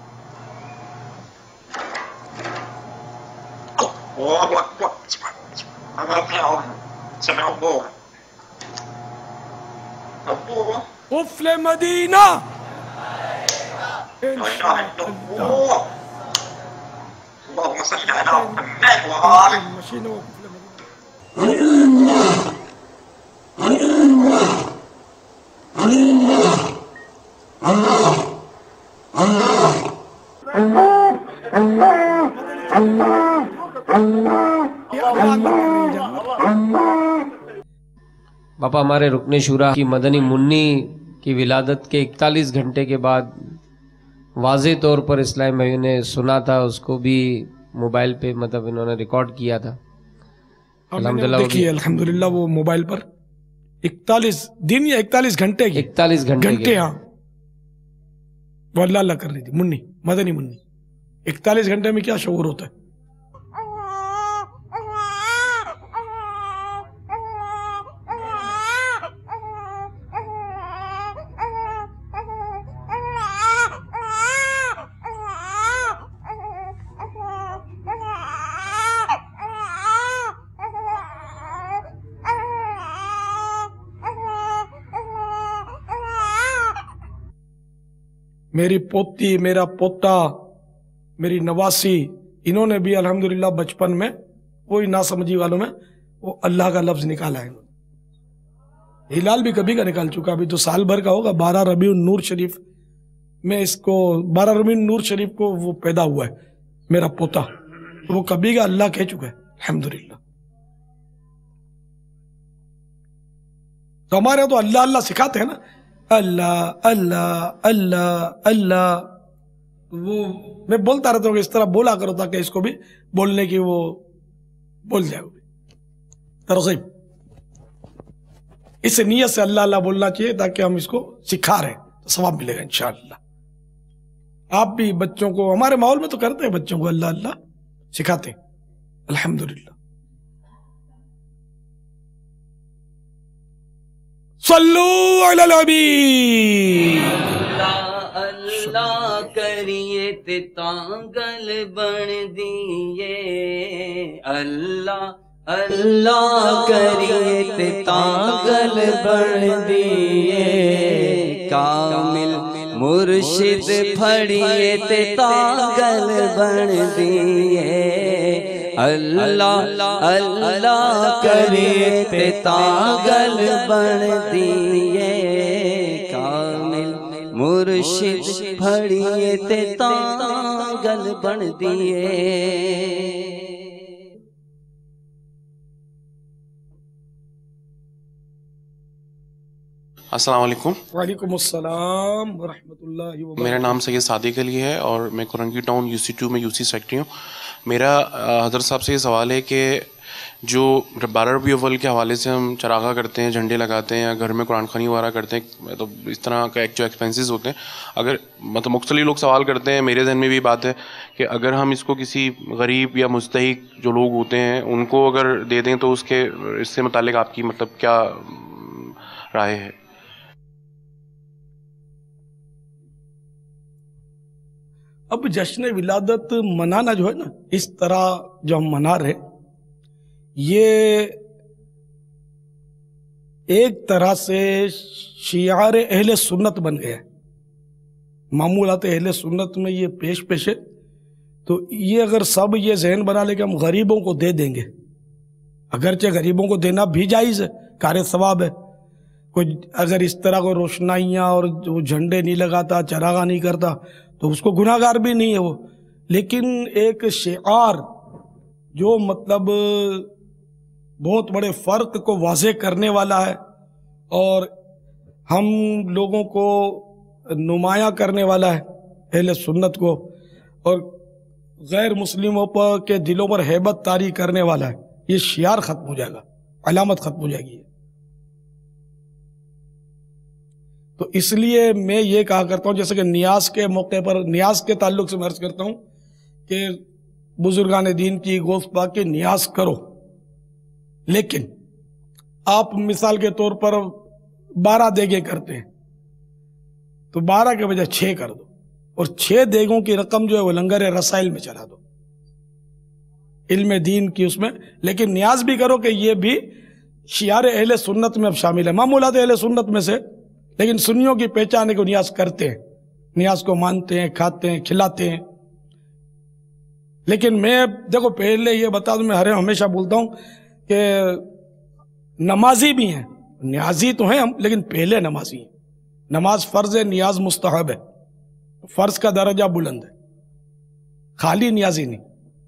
الله أكبر سمع الله الله قفل مدينة لا إله إلا الله اللهم صل على محمد وآله مشينا وقفل مدينة. باپا ہمارے رکن شورا کی مدنی منی کی ولادت کے اکتالیس گھنٹے کے بعد واضح طور پر اسلامی بھائیوں نے سنا تھا، اس کو بھی موبائل پہ مطلب انہوں نے ریکارڈ کیا تھا الحمدللہ. دیکھیے الحمدللہ وہ موبائل پر اکتالیس دن یا اکتالیس گھنٹے کی اکتالیس گھنٹے گھنٹے ہاں وہ اللہ اللہ کر رہی تھی منی مدنی منی. اکتالیس گھنٹے میں کیا شعور ہوتا ہے. میری پوتی، میرا پوتا، میری نواسی، انہوں نے بھی الحمدللہ بچپن میں کوئی ناسمجھی والوں میں وہ اللہ کا لفظ نکالا ہے. ہلال بھی کبھی کا نکال چکا، ابھی تو سال بھر کا ہوگا. بارہ ربیع النور شریف میں اس کو بارہ ربیع النور شریف کو وہ پیدا ہوا ہے میرا پوتا. وہ کبھی کا اللہ کہہ چکا ہے الحمدللہ. تو ہمارے تو اللہ اللہ سکھاتے ہیں نا، اللہ اللہ اللہ اللہ. وہ میں بولتا رہتا ہوں کہ اس طرح بولا کرو تاکہ اس کو بھی بولنے کی وہ بول جائے. ترغیب اس نیت سے اللہ اللہ بولنا چاہیے تاکہ ہم اس کو سکھا رہے ہیں تو ثواب ملے گا انشاءاللہ. آپ بھی بچوں کو، ہمارے ماحول میں تو کرتے ہیں بچوں کو اللہ اللہ سکھاتے ہیں الحمدللہ. صلو علی النبی. اللہ اللہ کریے تے تانگل بن دیئے، اللہ اللہ کریے تے تانگل بن دیئے، کامل مرشد پھڑیے تے تانگل بن دیئے، اللہ اللہ کریے تے تانگل بن دیئے، کامل مرشد پھڑیے تے تانگل بن دیئے. السلام علیکم. وعلیکم السلام ورحمۃ اللہ وبرکاتہ. میرا نام سید صادق علی ہے اور میں Korangi town U C two میں یو سی سیکٹری ہوں. میرا حضرت صاحب سے یہ سوال ہے کہ جو بارہ ربیع الاول کے حوالے سے ہم چراغا کرتے ہیں، جھنڈے لگاتے ہیں، گھر میں قرآن خوانی وغیرہ کرتے ہیں، تو اس طرح کا ایک جو ایکسپینسز ہوتے ہیں، اگر مطلب مختلف لوگ سوال کرتے ہیں، میرے ذہن میں بھی بات ہے کہ اگر ہم اس کو کسی غریب یا مستحق جو لوگ ہوتے ہیں ان کو اگر دے دیں تو اس کے اس سے متعلق آپ کی مطلب کیا رائے ہے؟ اب جشن ولادت منانا جو ہے نا اس طرح جو ہم منا رہے، یہ ایک طرح سے شعار اہل سنت بن گیا ہے. معمولات اہل سنت میں یہ پیش پیش ہے. تو یہ اگر سب یہ ذہن بنا لے کہ ہم غریبوں کو دے دیں گے، اگرچہ غریبوں کو دینا بھی جائز ہے، کار ثواب ہے. کوئی اگر اس طرح کو روشنائیاں اور وہ جھنڈے نہیں لگاتا، چراغا نہیں کرتا تو اس کو گناہ گار بھی نہیں ہے وہ. لیکن ایک شعار جو مطلب بہت بڑے فرق کو واضح کرنے والا ہے اور ہم لوگوں کو نمایاں کرنے والا ہے اہل سنت کو، اور غیر مسلموں پر کے دلوں پر ہیبت طاری کرنے والا ہے، یہ شعار ختم ہو جائے گا، علامت ختم ہو جائے گی. تو اس لیے میں یہ کہا کرتا ہوں، جیسے کہ نیاز کے موقع پر، نیاز کے تعلق سے میں عرض کرتا ہوں کہ بزرگان دین کی گوشت پاک کی نیاز کرو، لیکن آپ مثال کے طور پر بارہ دیگیں کرتے ہیں تو بارہ کے بجائے چھ کر دو اور چھ دیگوں کی رقم جو ہے وہ لنگر رسائل میں چلا دو، علم دین کی اس میں، لیکن نیاز بھی کرو کہ یہ بھی شعار اہل سنت میں اب شامل ہے۔ معمولات اہل سنت میں سے، لیکن سنیوں کی پہچان کو نیاز کرتے ہیں، نیاز کو مانتے ہیں، کھاتے ہیں، کھلاتے ہیں۔ لیکن میں دیکھو پہلے یہ بتا دوں، میں ہر ہمیشہ بولتا ہوں کہ نمازی بھی ہیں، نیازی تو ہیں ہم، لیکن پہلے نمازی ہیں۔ نماز فرض ہے، نیاز مستحب ہے، فرض کا درجہ بلند ہے، خالی نیازی نہیں۔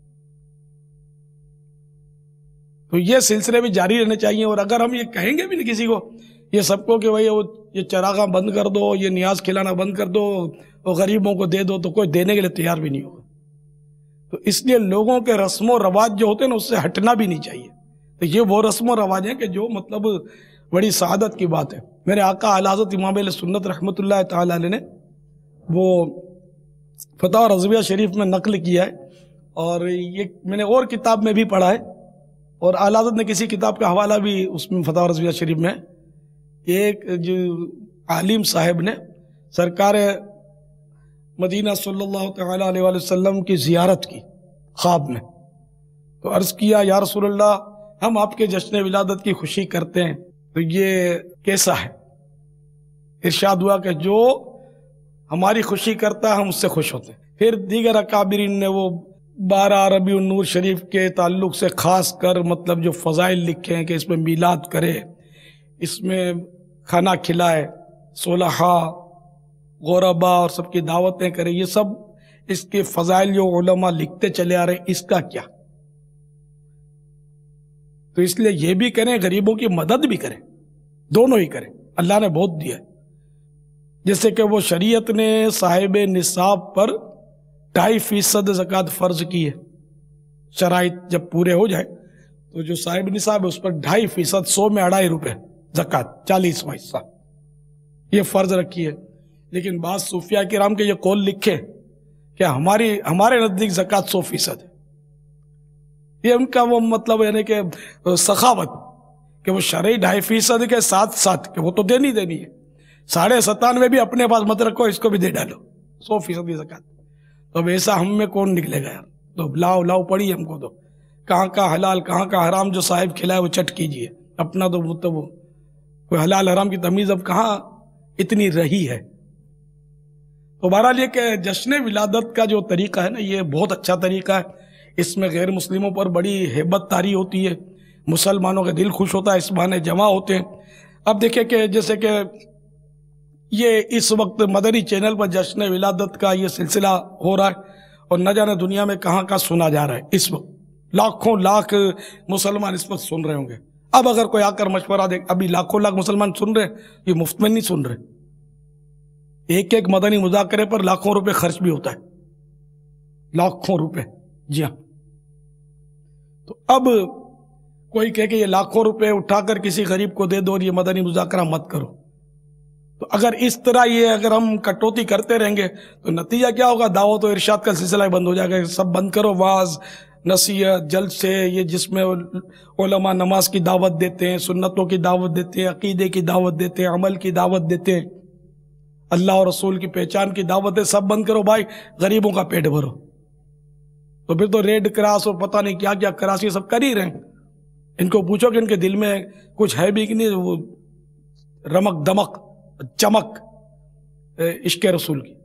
تو یہ سلسلے بھی جاری رہنے چاہیے، اور اگر ہم یہ کہیں گے بھی نہیں کسی کو، یہ سب کو کہ بھائی یہ چراغاں بند کر دو، یہ نیاز کھلانا بند کر دو، اور غریبوں کو دے دو، تو کوئی دینے کے لیے تیار بھی نہیں ہوگا۔ تو اس لیے لوگوں کے رسم و رواج جو ہوتے ہیں نا، اس سے ہٹنا بھی نہیں چاہیے۔ تو یہ وہ رسم و رواج ہیں کہ جو مطلب بڑی سعادت کی بات ہے۔ میرے آقا اعلی حضرت امام اہل سنت رحمۃ اللہ تعالی علیہ نے وہ فتح رضویہ شریف میں نقل کیا ہے، اور یہ میں نے اور کتاب میں بھی پڑھا ہے، اور اعلی حضرت نے کسی کتاب کا حوالہ بھی اس میں فتح رضویہ شریف میں، ایک جو عالم صاحب نے سرکار مدینہ صلی اللہ تعالی علیہ وآلہ وسلم کی زیارت کی خواب میں، تو عرض کیا یا رسول اللہ، ہم آپ کے جشن ولادت کی خوشی کرتے ہیں، تو یہ کیسا ہے؟ ارشاد ہوا کہ جو ہماری خوشی کرتا ہے ہم اس سے خوش ہوتے ہیں۔ پھر دیگر اکابرین نے وہ بارہ ربیع النور شریف کے تعلق سے خاص کر مطلب جو فضائل لکھے ہیں کہ اس میں میلاد کرے، اس میں کھانا کھلائے، صلحاء غربا اور سب کی دعوتیں کرے، یہ سب اس کے فضائل جو علماء لکھتے چلے آ رہے ہیں، اس کا کیا؟ تو اس لیے یہ بھی کریں، غریبوں کی مدد بھی کریں، دونوں ہی کریں، اللہ نے بہت دیا ہے۔ جیسے کہ وہ شریعت نے صاحب نصاب پر ڈھائی فیصد زکوٰۃ فرض کی ہے، شرائط جب پورے ہو جائے تو جو صاحب نصاب ہے اس پر ڈھائی فیصد، سو میں اڑائی روپے زکوٰۃ، چالیسواں حصہ یہ فرض رکھی ہے۔ لیکن بعض صوفیاء کرام کے یہ قول لکھے کہ ہماری ہمارے نزدیک زکوٰۃ سو فیصد ہے۔ یہ ان کا وہ مطلب یعنی کہ سخاوت کہ وہ شرعی ڈھائی فیصد کے ساتھ ساتھ کہ وہ تو دینی دینی ہے، ساڑھے ستانوے بھی اپنے پاس مت رکھو، اس کو بھی دے ڈالو، سو فیصد کی زکوٰۃ۔ تو اب ایسا ہم میں کون نکلے گا یار؟ تو لاؤ لاؤ پڑی ہم کو، تو کہاں کا حلال کہاں کا حرام جو صاحب کھلائے وہ چٹ کیجئے، اپنا تو مطلب کوئی حلال حرام کی تمیز اب کہاں اتنی رہی ہے۔ تو بہرحال یہ کہ جشن ولادت کا جو طریقہ ہے نا، یہ بہت اچھا طریقہ ہے، اس میں غیر مسلموں پر بڑی ہیبت طاری ہوتی ہے، مسلمانوں کا دل خوش ہوتا ہے، اس بہانے جمع ہوتے ہیں۔ اب دیکھیں کہ جیسے کہ یہ اس وقت مدنی چینل پر جشن ولادت کا یہ سلسلہ ہو رہا ہے، اور نہ جانے دنیا میں کہاں کہاں سنا جا رہا ہے، اس وقت لاکھوں لاکھ مسلمان اس وقت سن رہے ہوں گے۔ اب اگر کوئی آ کر مشورہ دے، ابھی لاکھوں لاکھ مسلمان سن رہے ہیں، یہ مفت میں نہیں سن رہے، ایک ایک مدنی مذاکرے پر لاکھوں روپے خرچ بھی ہوتا ہے، لاکھوں روپے، جی ہاں۔ تو اب کوئی کہے کہ یہ لاکھوں روپے اٹھا کر کسی غریب کو دے دو اور یہ مدنی مذاکرہ مت کرو، تو اگر اس طرح یہ اگر ہم کٹوتی کرتے رہیں گے تو نتیجہ کیا ہوگا؟ دعوت و ارشاد کا سلسلہ بند ہو جائے گا، سب بند کرو، واعظ نصیحت جلسے، یہ جس میں علماء نماز کی دعوت دیتے ہیں، سنتوں کی دعوت دیتے ہیں، عقیدے کی دعوت دیتے ہیں، عمل کی دعوت دیتے ہیں، اللہ اور رسول کی پہچان کی دعوت ہے، سب بند کرو بھائی، غریبوں کا پیٹ بھرو۔ تو پھر تو ریڈ کراس اور پتہ نہیں کیا کیا کراس یہ سب کر ہی رہے ہیں۔ ان کو پوچھو کہ ان کے دل میں کچھ ہے بھی کہ نہیں، وہ رمق دمق چمک عشق رسول کی۔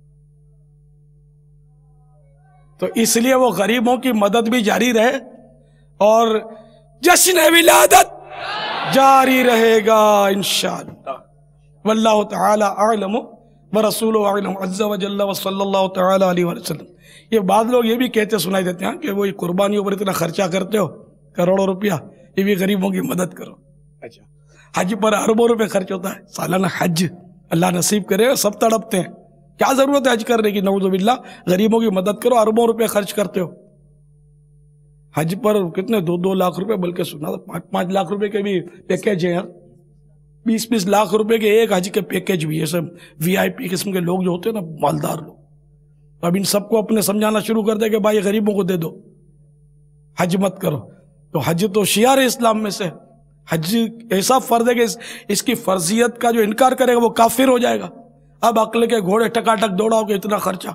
تو اس لیے وہ غریبوں کی مدد بھی جاری رہے اور جشن ولادت جاری رہے گا انشاءاللہ۔ واللہ تعالی اعلم ورسولہ اعلم عز وجل وصلی اللہ تعالی علیہ وسلم۔ یہ بعض لوگ یہ بھی کہتے سنائی دیتے ہیں کہ وہ قربانیوں پر اتنا خرچہ کرتے ہو، کروڑوں روپیہ، یہ بھی غریبوں کی مدد کرو۔ اچھا، حج پر اربوں روپے خرچ ہوتا ہے، سالانہ حج اللہ نصیب کرے، سب تڑپتے ہیں، کیا ضرورت ہے حج کرنے کی؟ نعوذ باللہ، غریبوں کی مدد کرو، اربوں روپے خرچ کرتے ہو۔ حج پر کتنے دو دو لاکھ روپے، بلکہ سنا تھا پانچ پانچ لاکھ روپے کے بھی پیکیج ہیں یار، بیس بیس لاکھ روپے کے ایک حج کے پیکیج بھی ہے، سب وی آئی پی قسم کے لوگ جو ہوتے ہیں نا، مالدار لوگ۔ اب ان سب کو اپنے سمجھانا شروع کر دے کہ بھائی غریبوں کو دے دو، حج مت کرو۔ تو حج تو شعار اسلام میں سے، حج ایسا فرض ہے کہ اس, اس کی فرضیت کا جو انکار کرے گا وہ کافر ہو جائے گا. اب عقل کے گھوڑے ٹکاٹک دوڑاؤ کہ اتنا خرچہ.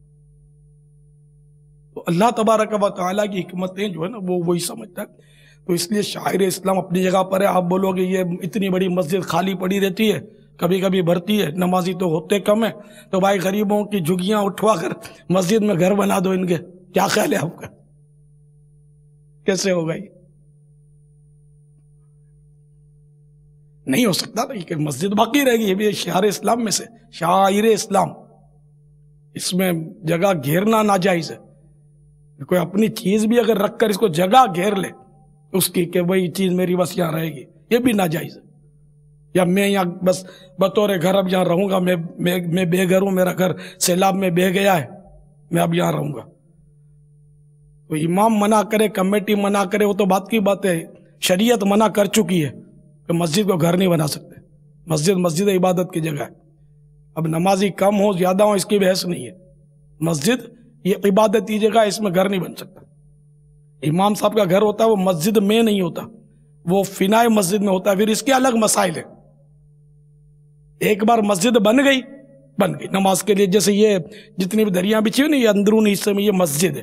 تو اللہ تبارک و تعالیٰ کی حکمتیں جو ہے نا وہ وہی سمجھتا ہے. تو اس لیے شاعر اسلام اپنی جگہ پر ہے. آپ بولو گے یہ اتنی بڑی مسجد خالی پڑی رہتی ہے, کبھی کبھی بھرتی ہے, نمازی تو ہوتے کم ہے, تو بھائی غریبوں کی جھگیاں اٹھوا کر مسجد میں گھر بنا دو ان کے. کیا خیال ہے آپ کا؟ کیسے ہوگا یہ؟ نہیں ہو سکتا نا کہ مسجد باقی رہے گی. یہ بھی شعار اسلام میں سے, شاعر اسلام. اس میں جگہ گھیرنا ناجائز ہے. کوئی اپنی چیز بھی اگر رکھ کر اس کو جگہ گھیر لے اس کی کہ وہی چیز میری بس یہاں رہے گی, یہ بھی ناجائز ہے. یا میں یہاں بس بطور گھر اب یہاں رہوں گا, میں میں بے گھر ہوں, میرا گھر سیلاب میں بہہ گیا ہے, میں اب یہاں رہوں گا. تو امام منع کرے, کمیٹی منع کرے, وہ تو بات کی بات ہے. شریعت منع کر چکی ہے کہ مسجد کو گھر نہیں بنا سکتے. مسجد مسجد عبادت کی جگہ ہے. اب نمازی کم ہو زیادہ ہو اس کی بحث نہیں ہے. مسجد یہ عبادت کی جگہ ہے, اس میں گھر نہیں بن سکتا. امام صاحب کا گھر ہوتا ہے وہ مسجد میں نہیں ہوتا, وہ فنائے مسجد میں ہوتا ہے. پھر اس کے الگ مسائل ہیں. ایک بار مسجد بن گئی بن گئی نماز کے لیے, جیسے یہ جتنی بھی دریاں بچھی ہوئی نا یہ اندرونی حصے میں یہ مسجد ہے,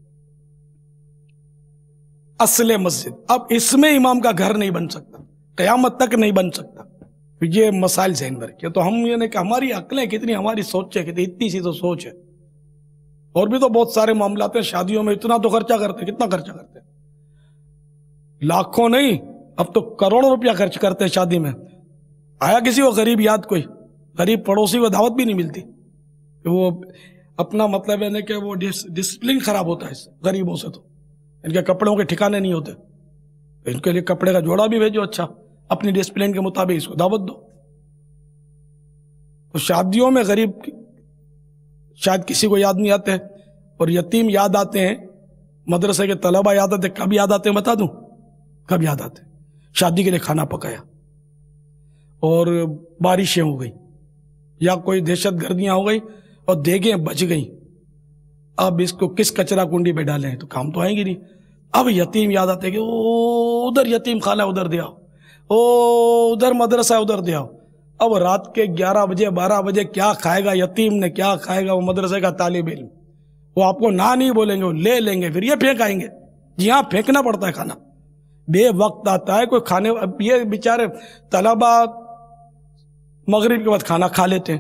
اصل مسجد. اب اس میں امام کا گھر نہیں بن سکتا, قیامت تک نہیں بن سکتا. یہ مسائل ذہن میں رکھیں. تو ہم یہ نہیں کہ ہماری عقلیں کتنی, ہماری سوچ ہے کتنی, اتنی سی تو سوچ ہے. اور بھی تو بہت سارے معاملات ہیں. شادیوں میں اتنا تو خرچہ کرتے ہیں, کتنا خرچہ کرتے ہیں, لاکھوں نہیں اب تو کروڑوں روپیہ خرچ کرتے ہیں شادی میں. آیا کسی کو غریب یاد, کوئی غریب پڑوسی کو دعوت بھی نہیں ملتی. وہ اپنا مطلب ہے کہ وہ ڈسپلن خراب ہوتا ہے غریبوں سے. تو ان کے کپڑوں کے ٹھکانے نہیں ہوتے, ان کے لیے کپڑے کا جوڑا بھی بھیجو اچھا, اپنی ڈسپلن کے مطابق اس کو دعوت دو. تو شادیوں میں غریب شاید کسی کو یاد نہیں آتے, اور یتیم یاد آتے ہیں, مدرسے کے طلبہ یاد آتے. کب یاد آتے ہیں بتا دوں کب یاد آتے ہیں؟ شادی کے لیے کھانا پکایا اور بارشیں ہو گئی یا کوئی دہشت گردیاں ہو گئی اور دیگیں بچ گئیں. اب اس کو کس کچرا کنڈی پہ ڈالیں, تو کام تو آئیں گی نہیں. اب یتیم یاد آتے کہ او ادھر یتیم خانہ ادھر دے آؤ, او ادھر مدرسہ ادھر دے آؤ. اب رات کے گیارہ بجے بارہ بجے کیا کھائے گا یتیم نے, کیا کھائے گا وہ مدرسے کا طالب علم؟ وہ آپ کو نہ نہیں بولیں گے, وہ لے لیں گے, پھر یہ پھینک آئیں گے. جی ہاں پھینکنا پڑتا ہے کھانا, بے وقت آتا ہے کوئی کھانے. اب یہ بیچارے طلبہ مغرب کے بعد کھانا کھا لیتے ہیں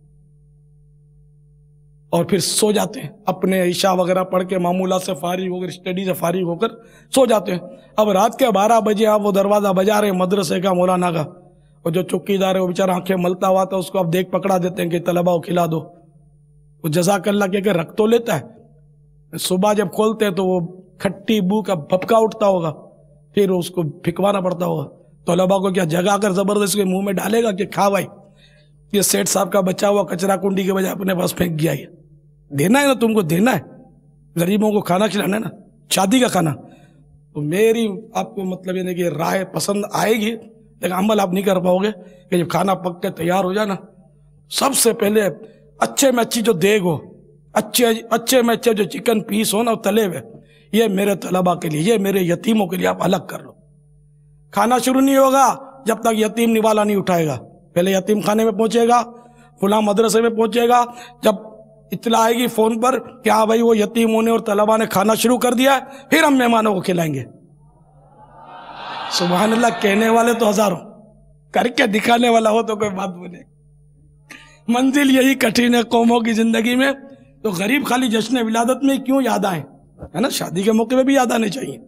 اور پھر سو جاتے ہیں, اپنے عشاء وغیرہ پڑھ کے معمولات سے فارغ ہو کر, اسٹڈی سے فارغ ہو کر سو جاتے ہیں. اب رات کے بارہ بجے آپ وہ دروازہ بجا رہے ہیں مدرسے کا, مولانا کا, اور جو چوکیدار ہے وہ بیچارہ آنکھیں ملتا ہوا تھا, اس کو آپ دیکھ پکڑا دیتے ہیں کہ طلبہ کو کھلا دو. وہ جزاک اللہ کہہ کے رکھ تو لیتا ہے, صبح جب کھولتے ہیں تو وہ کھٹی بو کا بھپکا اٹھتا ہوگا, پھر اس کو پھکوانا پڑتا ہوگا. طلبہ کو کیا جگا کر زبردست کے منہ میں ڈالے گا کہ کھا بھائی, یہ سیٹ صاحب کا بچا ہوا کچرا کنڈی کے بجائے اپنے پاس پھینک گیا. یہ دینا ہے نا, تم کو دینا ہے, غریبوں کو کھانا کھلانا ہے نا, شادی کا کھانا. تو میری آپ کو مطلب یہ نہیں کہ رائے پسند آئے گی, لیکن عمل آپ نہیں کر پاؤ گے. کہ جب کھانا پک کے تیار ہو جائے نا, سب سے پہلے اچھے میں اچھی جو دیگ ہو, اچھے اچھے میں اچھے جو چکن پیس ہو نا تلے ہوئے, یہ میرے طلبہ کے لیے, یہ میرے یتیموں کے لیے آپ الگ کر لو. کھانا شروع نہیں ہوگا جب تک یتیم نوالا نہیں اٹھائے گا. پہلے یتیم خانے میں پہنچے گا, فلاں مدرسے میں پہنچے گا, جب اطلاع آئے گی فون پر کہ ہاں بھائی وہ یتیموں نے اور طلبہ نے کھانا شروع کر دیا ہے, پھر ہم مہمانوں کو کھلائیں گے. سبحان اللہ. کہنے والے تو ہزاروں, کر کے دکھانے والا ہو تو کوئی بات بولے. منزل یہی کٹھن ہے قوموں کی زندگی میں. تو غریب خالی جشن ولادت میں کیوں یاد آئیں, ہے نا, شادی کے موقع پہ بھی یاد آنے چاہیے.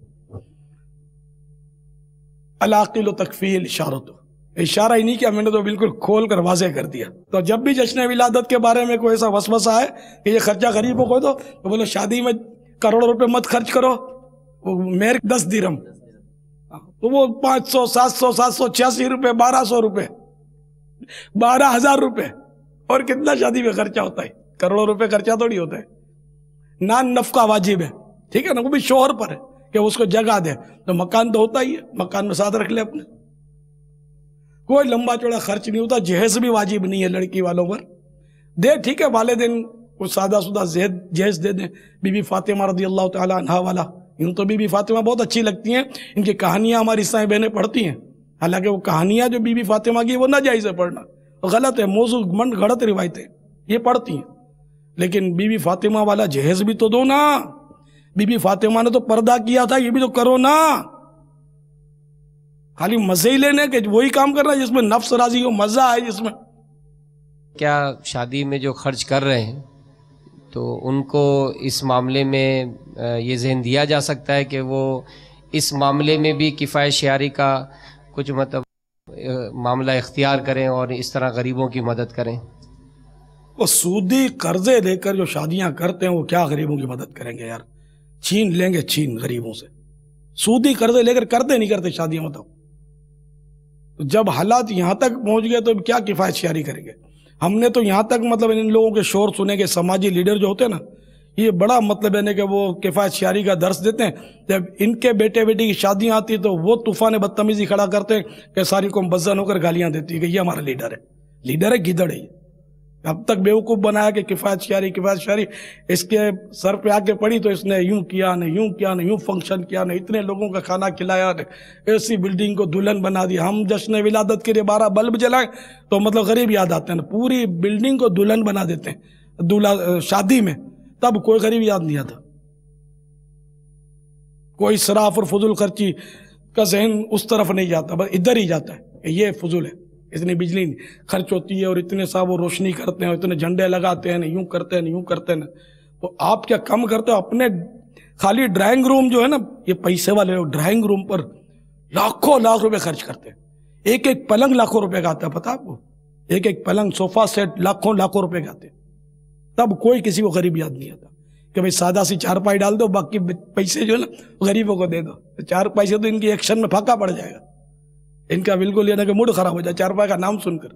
العاقل تکفی الاشارۃ, اشارہ ہی نہیں کیا میں نے, تو بالکل کھول کر واضح کر دیا. تو جب بھی جشن ولادت کے بارے میں کوئی ایسا وسوسہ ہے کہ یہ خرچہ غریبوں کو دو, تو بولو شادی میں کروڑوں روپے مت خرچ کرو, وہ میر دس درہم, تو وہ پانچ سو سات سو سات سو چھیاسی روپے, بارہ سو روپے, بارہ ہزار روپے, اور کتنا شادی میں خرچہ ہوتا ہے. کروڑوں روپے خرچہ تھوڑی ہوتا ہے. نان نفقہ واجب ہے, ٹھیک ہے نا, وہ بھی شوہر پر ہے کہ اس کو جگہ دے. تو مکان تو ہوتا ہی ہے, مکان میں ساتھ رکھ لے اپنے. کوئی لمبا چوڑا خرچ نہیں ہوتا. جہیز بھی واجب نہیں ہے لڑکی والوں پر, دے ٹھیک ہے, والدین کچھ سادہ سودہ جہیز دے دیں. بی بی فاطمہ رضی اللہ تعالی عنہ والا یوں تو بی بی فاطمہ بہت اچھی لگتی ہیں، ان کی کہانیاں ہماری عیسائی بہنیں پڑھتی ہیں، حالانکہ وہ کہانیاں جو بی بی فاطمہ کی وہ ناجائز ہے پڑھنا، غلط ہے، موضوع منڈ گھڑت روایتیں یہ پڑھتی ہیں، لیکن بی بی فاطمہ والا جہیز بھی تو دو نا، بی بی فاطمہ نے تو پردہ کیا تھا، یہ بھی تو کرو نا، خالی مزے ہی لینے کہ وہی کام کرنا جس میں نفس راضی ہو، مزہ آئے جس میں. کیا شادی میں جو خرچ کر رہے ہیں تو ان کو اس معاملے میں یہ ذہن دیا جا سکتا ہے کہ وہ اس معاملے میں بھی کفایت شعاری کا کچھ مطلب معاملہ اختیار کریں اور اس طرح غریبوں کی مدد کریں؟ وہ سودی قرضے لے کر جو شادیاں کرتے ہیں وہ کیا غریبوں کی مدد کریں گے یار؟ چھین لیں گے چھین غریبوں سے، سودی قرضے لے کر کرتے نہیں کرتے شادیاں؟ بتاؤ، جب حالات یہاں تک پہنچ گئے تو کیا کفایت شعاری کریں گے؟ ہم نے تو یہاں تک مطلب ان لوگوں کے شور سنے کہ سماجی لیڈر جو ہوتے ہیں نا، یہ بڑا مطلب ہے کہ وہ کفایت شعاری کا درس دیتے ہیں، جب ان کے بیٹے بیٹی کی شادیاں آتی تو وہ طوفان بدتمیزی کھڑا کرتے ہیں کہ ساری قوم بزن ہو کر گالیاں دیتی ہے کہ یہ ہمارا لیڈر ہے، لیڈر ہے گدڑ ہے. اب تک بیوقوف بنایا کہ کفایت شعاری کفایت شعاری، اس کے سر پہ آ کے پڑی تو اس نے یوں کیا نہ یوں کیا نہ یوں فنکشن کیا نہ اتنے لوگوں کا کھانا کھلایا نہ ایسی بلڈنگ کو دلہن بنا دیا. ہم جشن ولادت کے لیے بارہ بلب جلائیں تو مطلب غریب یاد آتے ہیں نا، پوری بلڈنگ کو دلہن بنا دیتے ہیں دلہا شادی میں، تب کوئی غریب یاد نہیں آتا. کوئی اسراف اور فضول خرچی کا ذہن اس طرف نہیں جاتا، بس ادھر ہی جاتا ہے کہ یہ فضول ہے، اتنی بجلی خرچ ہوتی ہے اور اتنے صاحب وہ روشنی کرتے ہیں اور اتنے جھنڈے لگاتے ہیں، یوں کرتے ہیں یوں کرتے ہیں. تو آپ کیا کم کرتے ہو؟ اپنے خالی ڈرائنگ روم جو ہے نا، یہ پیسے والے لوگ ڈرائنگ روم پر لاکھوں لاکھ روپے خرچ کرتے ہیں، ایک ایک پلنگ لاکھوں روپے کا آتا ہے، پتا آپ کو؟ ایک ایک پلنگ صوفہ سیٹ لاکھوں لاکھوں روپے کا آتے ہیں. تب کوئی کسی کو غریب یاد نہیں آتا کہ بھائی سادہ سی چار پائی ڈال دو، باقی پیسے جو ہے نا غریبوں کو دے دو. چار پیسے تو ان کی ایکشن میں پھاکا پڑ جائے گا، ان کا بالکل یہ نا کہ موڈ خراب ہو جائے چار پائی کا نام سن کر.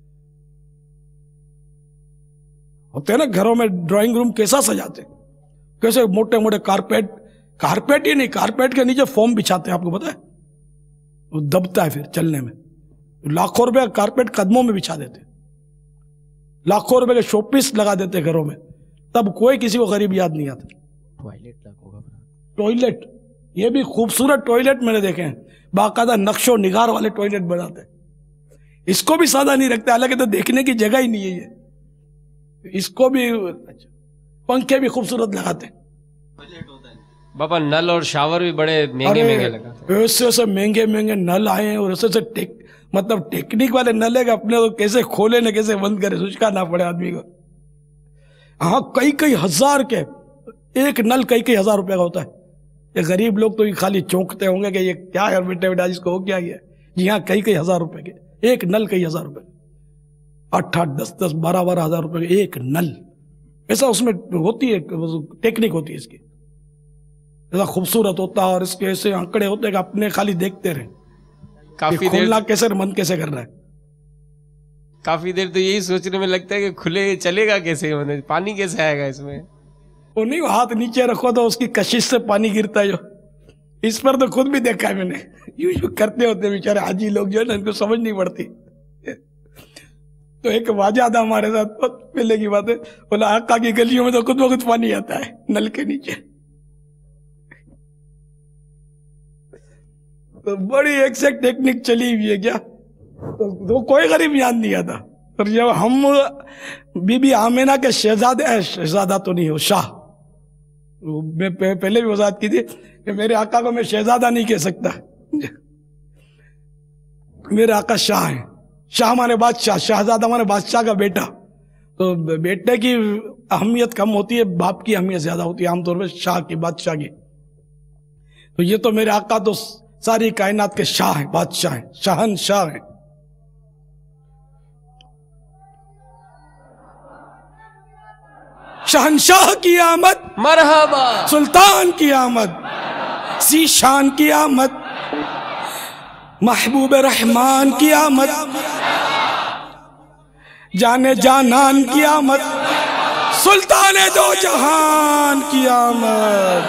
ہوتے ہیں نا گھروں میں ڈرائنگ روم کیسا سجاتے، کیسے موٹے موٹے کارپیٹ، کارپیٹ ہی نہیں، کارپیٹ کے نیچے فوم بچھاتے ہیں، آپ کو پتا ہے؟ وہ دبتا ہے پھر چلنے میں. لاکھوں روپے کا کارپیٹ قدموں میں بچھا دیتے، لاکھوں روپے کے شو پیس لگا دیتے گھروں میں، تب کوئی کسی کو غریب یاد نہیں آتا. ٹوائلٹ، یہ بھی خوبصورت ٹوائلٹ میں نے دیکھے ہیں، باقاعدہ نقش و نگار والے ٹوائلٹ بناتے ہیں. اس کو بھی سادہ نہیں رکھتے، حالانکہ تو دیکھنے کی جگہ ہی نہیں ہے یہ. اس کو بھی پنکھے بھی خوبصورت لگاتے ہیں. بابا نل اور شاور بھی بڑے مہنگے مہنگے لگاتے ہیں. ایسے ایسے مہنگے مہنگے نل آئے ہیں اور ایسے ایسے ٹیک مطلب ٹیکنیک والے نل ہے کہ اپنے تو کیسے کھولے نہ کیسے بند کرے، سوچکا نہ پڑے آدمی کو. ہاں کئی کئی ہزار کے ایک نل کئی کئی ہزار روپے کا ہوتا ہے. یہ غریب لوگ تو خالی چونکتے ہوں گے کہ یہ کیا ہے بیٹے بیٹا جس کو ہو کیا گیا. جی ہاں کئی کئی ہزار روپے کے ایک نل، کئی ہزار روپے، آٹھ آٹھ دس دس بارہ بارہ ہزار روپے کے ایک نل. ایسا اس میں ہوتی ہے ٹیکنیک ہوتی ہے اس کی، ایسا خوبصورت ہوتا ہے اور اس کے ایسے آنکڑے ہوتے ہیں کہ اپنے خالی دیکھتے رہیں کافی کھولنا کیسے من کیسے کر رہا ہے. کافی دیر تو یہی سوچنے میں لگتا ہے کہ کھلے چلے گا کیسے، پانی کیسے آئے گا اس میں. وہ نہیں، ہاتھ نیچے رکھو تو اس کی کشش سے پانی گرتا ہے. جو اس پر تو خود بھی دیکھا ہے میں نے، یوں یوں کرتے ہوتے بیچارے حاجی لوگ جو ہے نا، ان کو سمجھ نہیں پڑتی. تو ایک واجہ تھا ہمارے ساتھ، بہت پہلے کی بات ہے، بولا آقا کی گلیوں میں تو خود بخود پانی آتا ہے نل کے نیچے. تو بڑی ایک سے ایک ٹیکنیک چلی ہوئی ہے کیا، تو کوئی غریب یاد نہیں آتا. اور جب ہم بی بی آمینہ کے شہزادے، شہزادہ تو نہیں ہو، شاہ، میں پہلے بھی وضاحت کی تھی کہ میرے آقا کو میں شہزادہ نہیں کہہ سکتا، میرے آقا شاہ ہیں. شاہ مانے بادشاہ، شہزادہ مانے بادشاہ کا بیٹا. تو بیٹے کی اہمیت کم ہوتی ہے، باپ کی اہمیت زیادہ ہوتی ہے عام طور پہ، شاہ کی، بادشاہ کی. تو یہ تو میرے آقا تو ساری کائنات کے شاہ ہیں، بادشاہ ہیں، شاہن شاہ ہیں. شہنشاہ کی آمد مرحبا، سلطان کی آمد، سی شان کی آمد، محبوب رحمان کی آمد، جانے جانان کی آمد، سلطان دو جہان کی آمد.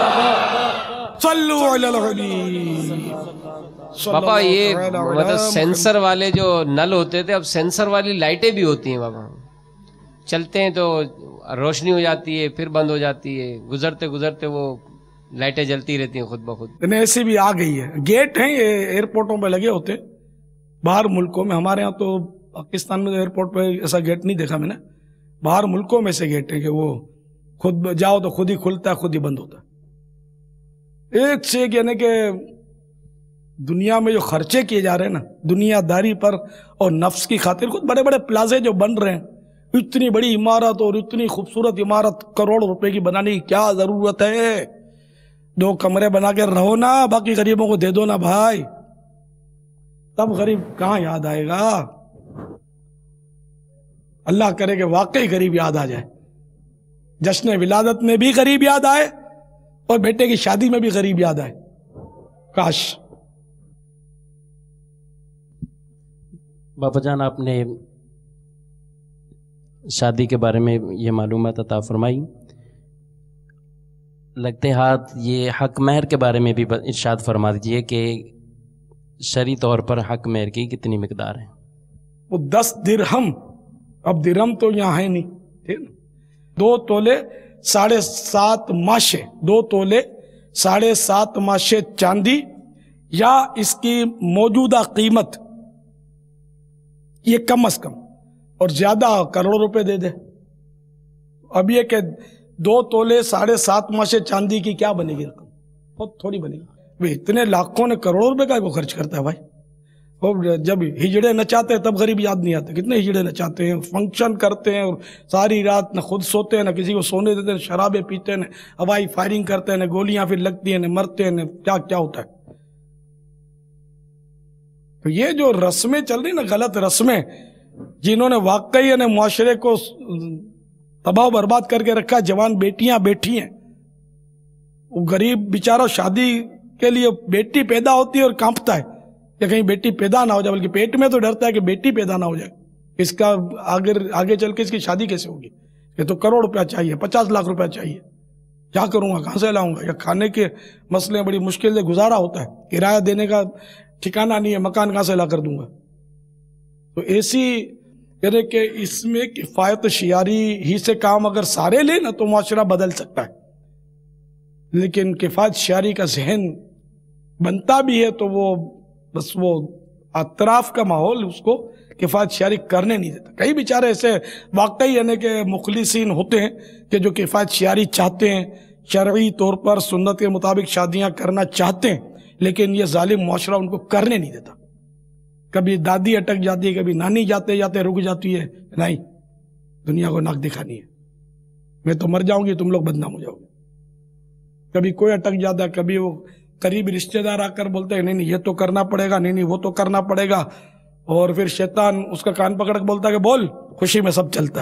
صلو علی الحبیب. بابا یہ مطلب سینسر والے جو نل ہوتے تھے، اب سینسر والی لائٹیں بھی ہوتی ہیں بابا، چلتے ہیں تو روشنی ہو جاتی ہے پھر بند ہو جاتی ہے، گزرتے گزرتے وہ لائٹیں جلتی رہتی ہیں خود بخود. نہیں ایسی بھی آ گئی ہے. گیٹ ہیں یہ ایئرپورٹوں پہ لگے ہوتے ہیں باہر ملکوں میں. ہمارے ہاں تو پاکستان میں ایئرپورٹ پہ ایسا گیٹ نہیں دیکھا میں نے. باہر ملکوں میں سے گیٹ ہیں کہ وہ خود جاؤ تو خود ہی کھلتا ہے خود ہی بند ہوتا ہے. ایک سے ایک یعنی کہ دنیا میں جو خرچے کیے جا رہے ہیں نا دنیا داری پر اور نفس کی خاطر، خود بڑے بڑے پلازے جو بن رہے ہیں، اتنی بڑی عمارت اور اتنی خوبصورت عمارت کروڑ روپے کی بنانے کی کیا ضرورت ہے؟ دو کمرے بنا کے رہو نا، باقی غریبوں کو دے دو نا بھائی. تب غریب کہاں یاد آئے گا؟ اللہ کرے کہ واقعی غریب یاد آ جائے. جشن ولادت میں بھی غریب یاد آئے اور بیٹے کی شادی میں بھی غریب یاد آئے. کاش. بابا جان آپ نے شادی کے بارے میں یہ معلومات عطا فرمائی. لگتے ہاتھ یہ حق مہر کے بارے میں بھی ارشاد فرما دیجئے کہ شرعی طور پر حق مہر کی کتنی مقدار ہے؟ وہ دس درہم. اب درہم تو یہاں ہے نہیں، ٹھیک نا. دو تولے ساڑھے سات ماشے، دو تولے ساڑھے سات ماشے چاندی یا اس کی موجودہ قیمت یہ کم از کم اور زیادہ کروڑوں روپے دے دے. اب یہ کہ دو تولے ساڑھے سات ماشے چاندی کی کیا بنے گی رقم؟ بہت تھوڑی بنے گی. اتنے لاکھوں نے کروڑوں روپے کا کو خرچ کرتا ہے بھائی. اور جب ہجڑے نچاتے ہیں تب غریب یاد نہیں آتے. کتنے ہجڑے نچاتے ہیں، فنکشن کرتے ہیں اور ساری رات نہ خود سوتے ہیں نہ کسی کو سونے دیتے ہیں، شرابیں پیتے ہیں، نہ ہوائی فائرنگ کرتے ہیں، نہ گولیاں پھر لگتی ہیں، نہ مرتے ہیں، نہ کیا کیا ہوتا ہے. تو یہ جو رسمیں چل رہی نا غلط رسمیں، جنہوں نے واقعی نے معاشرے کو تباہ و برباد کر کے رکھا. جوان بیٹیاں بیٹھی ہیں، وہ غریب بیچارہ شادی کے لیے بیٹی پیدا ہوتی ہے اور کانپتا ہے کہ کہیں بیٹی پیدا نہ ہو جائے، بلکہ پیٹ میں تو ڈرتا ہے کہ بیٹی پیدا نہ ہو جائے. اس کا آگے آگے چل کے اس کی شادی کیسے ہوگی؟ یہ تو کروڑ روپیہ چاہیے، پچاس لاکھ روپیہ چاہیے. کیا کروں گا، کہاں سے لاؤں گا؟ یا کھانے کے مسئلے بڑی مشکل سے گزارا ہوتا ہے، کرایہ دینے کا ٹھکانہ نہیں ہے، مکان کہاں سے لا کر دوں گا؟ تو ایسی یعنی کہ اس میں کفایت شعاری ہی سے کام اگر سارے لیں نا تو معاشرہ بدل سکتا ہے. لیکن کفایت شعاری کا ذہن بنتا بھی ہے تو وہ بس وہ اطراف کا ماحول اس کو کفایت شعاری کرنے نہیں دیتا. کئی بیچارے ایسے واقعی یعنی کہ مخلصین ہوتے ہیں کہ جو کفایت شعاری چاہتے ہیں، شرعی طور پر سنت کے مطابق شادیاں کرنا چاہتے ہیں، لیکن یہ ظالم معاشرہ ان کو کرنے نہیں دیتا. کبھی دادی اٹک جاتی ہے، کبھی نانی جاتے جاتے رک جاتی ہے. نہیں، دنیا کو ناک دکھانی ہے. میں تو مر جاؤں گی، تم لوگ بدنام ہو جاؤ گے. کبھی کوئی اٹک جاتا ہے، کبھی وہ قریبی رشتہ دار آ کر بولتے ہیں نہیں نہیں یہ تو کرنا پڑے گا، نہیں نہیں وہ تو کرنا پڑے گا. اور پھر شیطان اس کا کان پکڑ کے بولتا ہے کہ بول، خوشی میں سب چلتا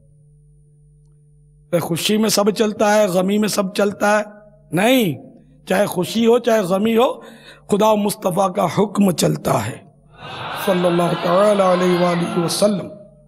ہے. خوشی میں سب چلتا ہے، غمی میں سب چلتا ہے؟ نہیں، چاہے خوشی ہو چاہے غمی ہو، خدا مصطفیٰ کا حکم چلتا ہے صلی اللہ تعالی علیہ وآلہ وسلم.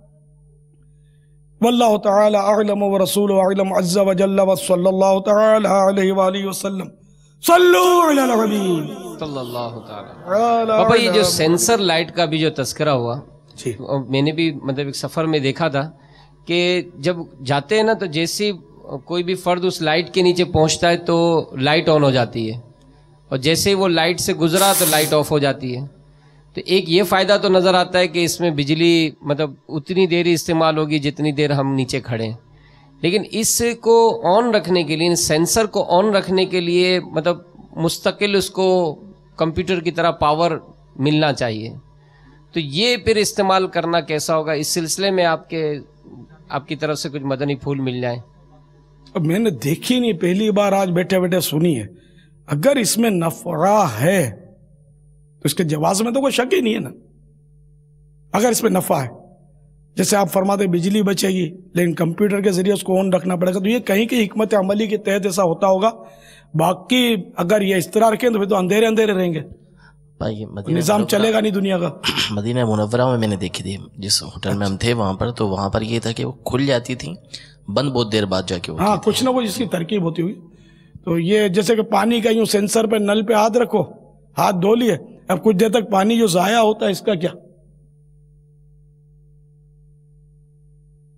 واللہ تعالی اعلم ورسولہ اعلم عز وجل وصلی اللہ تعالی علیہ وآلہ وسلم. صلو علی الحبیب صلی اللہ تعالی. بابا یہ جو سینسر لائٹ کا بھی جو تذکرہ ہوا، میں نے بھی مطلب ایک سفر میں دیکھا تھا کہ جب جاتے ہیں نا تو جیسے کوئی بھی فرد اس لائٹ کے نیچے پہنچتا ہے تو لائٹ آن ہو جاتی ہے، اور جیسے ہی وہ لائٹ سے گزرا تو لائٹ آف ہو جاتی ہے. تو ایک یہ فائدہ تو نظر آتا ہے کہ اس میں بجلی مطلب اتنی دیر ہی استعمال ہوگی جتنی دیر ہم نیچے کھڑے ہیں. لیکن اس کو آن رکھنے کے لیے، سینسر کو آن رکھنے کے لیے مطلب مستقل اس کو کمپیوٹر کی طرح پاور ملنا چاہیے. تو یہ پھر استعمال کرنا کیسا ہوگا؟ اس سلسلے میں آپ کے آپ کی طرف سے کچھ مدنی پھول مل جائیں. اب میں نے دیکھی نہیں، پہلی بار آج بیٹھے بیٹھے سنی ہے. اگر اس میں نفع ہے تو اس کے جواز میں تو کوئی شک ہی نہیں ہے نا. اگر اس میں نفع ہے، جیسے آپ فرماتے بجلی بچے گی لیکن کمپیوٹر کے ذریعے اس کو آن رکھنا پڑے گا، تو یہ کہیں کہ حکمت عملی کے تحت ایسا ہوتا ہوگا. باقی اگر یہ اس طرح رکھیں تو پھر تو اندھیرے اندھیرے رہیں گے، نظام چلے گا نہیں دنیا کا. مدینہ منورہ میں میں نے دیکھی تھی، جس ہوٹل میں ہم تھے وہاں پر، تو وہاں پر یہ تھا کہ وہ کھل جاتی تھی، بند بہت دیر بعد جا کے ہوتی. ہاں کچھ نہ کچھ اس کی ترکیب ہوتی ہوئی. تو یہ جیسے کہ پانی کا یوں سینسر پہ نل پہ ہاتھ رکھو، ہاتھ دھو لیے، اب کچھ دیر تک پانی جو ضائع ہوتا ہے اس کا کیا؟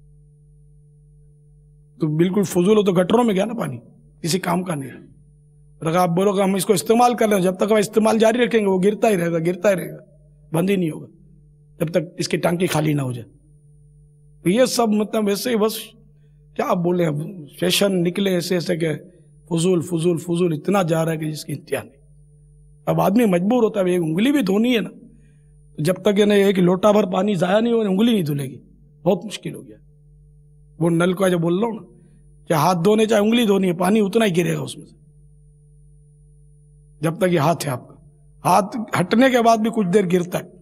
تو بالکل فضول ہو تو گٹروں میں گیا نا پانی، کسی کام کا نہیں ہے. अगर आप बोलोगे हम इसको इस्तेमाल कर रहे हैं, जब तक हम इस्तेमाल जारी रखेंगे वो गिरता ही रहेगा, गिरता ही रहेगा, बंद ही नहीं होगा जब तक इसकी टांकी खाली ना हो जाए। तो ये सब मतलब वैसे ही बस क्या आप बोले, फैशन निकले ऐसे ऐसे के फजूल फजूल फजूल इतना जा रहा है कि जिसकी इंतहा नहीं। अब आदमी मजबूर होता है, एक उंगली भी धोनी है ना, तो जब तक ना एक लोटा भर पानी जाया नहीं हो, उंगली नहीं धुलेगी, बहुत मुश्किल हो गया। वो नल का जो बोल रहा हूँ ना, क्या हाथ धोने चाहे उंगली धोनी है, पानी उतना ही गिरेगा उसमें से, जब तक ये हाथ है आपका। हाथ हटने के बाद भी कुछ देर गिरता है।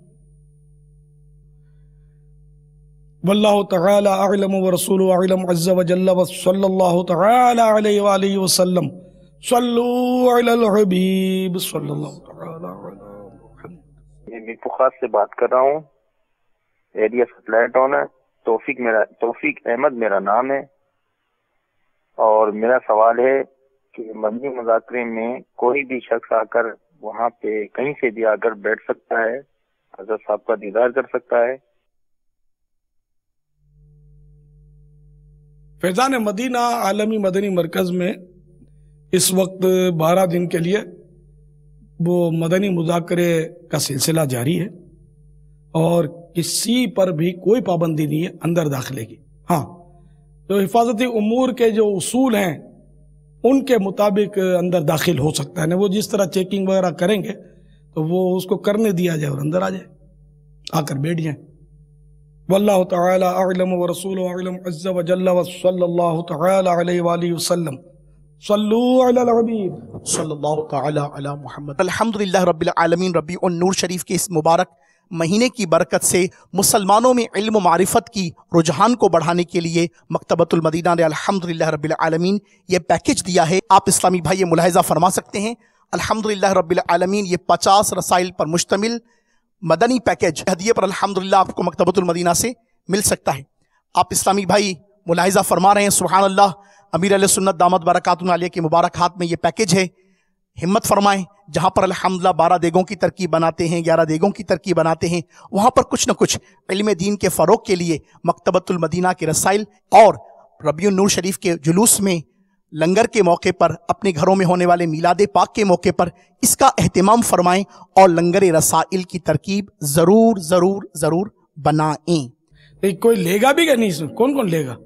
वल्लाहु तआला अअलम व रसूलुहु अअलम अज़्ज़ा व जल्ला व सल्लल्लाहु तआला अलैहि व आलिहि व सल्लम। सल्लू अलल हबीब सल्लल्लाहु तआला अला मुहम्मद। मैं मीरपुर से बात कर रहा हूँ, एरिया सप्लाई टाउन है। तौफीक मेरा तौफीक अहमद मेरा नाम है, और मेरा सवाल है कि मदनी मुज़ाकरे में कोई भी शख्स आकर वहाँ पे कहीं से भी आकर बैठ सकता है, हज़रत साहब का दीदार कर सकता है। फैज़ान मदीना आलमी मदनी मरकज़ में इस वक्त बारह दिन के लिए वो मदनी मुज़ाकरे का सिलसिला जारी है, और किसी पर भी कोई पाबंदी नहीं है अंदर दाखिले की। हाँ, तो हिफाजती उमूर के जो उसूल हैं उनके मुताबिक अंदर दाखिल हो सकता है ना, वो जिस तरह चेकिंग वगैरह करेंगे तो वो उसको करने दिया जाए और अंदर आ जाए, आकर बैठ जाए। वल्लाहु तआला अअलम व रसूलुहु अअलम अज़्ज़ा व जल्ला व सल्लल्लाहु तआला अलैहि व आलिहि वसल्लम। सल्लू अलल हबीब सल्लल्लाहु तआला अला मुहम्मद। अल्हम्दुलिल्लाह रब्बिल आलमीन। रबीउन नूर शरीफ के इस मुबारक महीने की बरकत से मुसलमानों में इल्म मारिफत की रुझान को बढ़ाने के लिए मकतबतुल मदीना ने अल्हम्दुलिल्लाह रब्बिल आलमीन ये पैकेज दिया है। आप इस्लामी भाई ये मुलाहिज़ा फरमा सकते हैं। अल्हम्दुलिल्लाह रब्बिल आलमीन ये पचास रसाइल पर मुश्तमिल मदनी पैकेज हदिये पर अल्हम्दुलिल्लाह आपको मकतबतुल मदीना से मिल सकता है। आप इस्लामी भाई मुलाहिज़ा फरमा रहे हैं, सुभान अल्लाह, अमीर अहले सुन्नत दामद बरकातुहु आलिया के मुबारक हाथ में ये पैकेज है। हिम्मत फरमाएं, जहाँ पर अल्हम्दुलिल्लाह बारह देगों की तरकीब बनाते हैं, ग्यारह देगों की तरकीब बनाते हैं, वहाँ पर कुछ न कुछ इल्म दीन के फ़रोग के लिए मकतबतुल मदीना के रसाइल और रबीउन नूर शरीफ के जुलूस में, लंगर के मौके पर, अपने घरों में होने वाले मीलाद पाक के मौके पर इसका एहतिमाम फरमाएं और लंगर रसाइल की तरकीब ज़रूर ज़रूर ज़रूर बनाएं। कोई लेगा भी क्या नहीं इसमें? कौन कौन लेगा?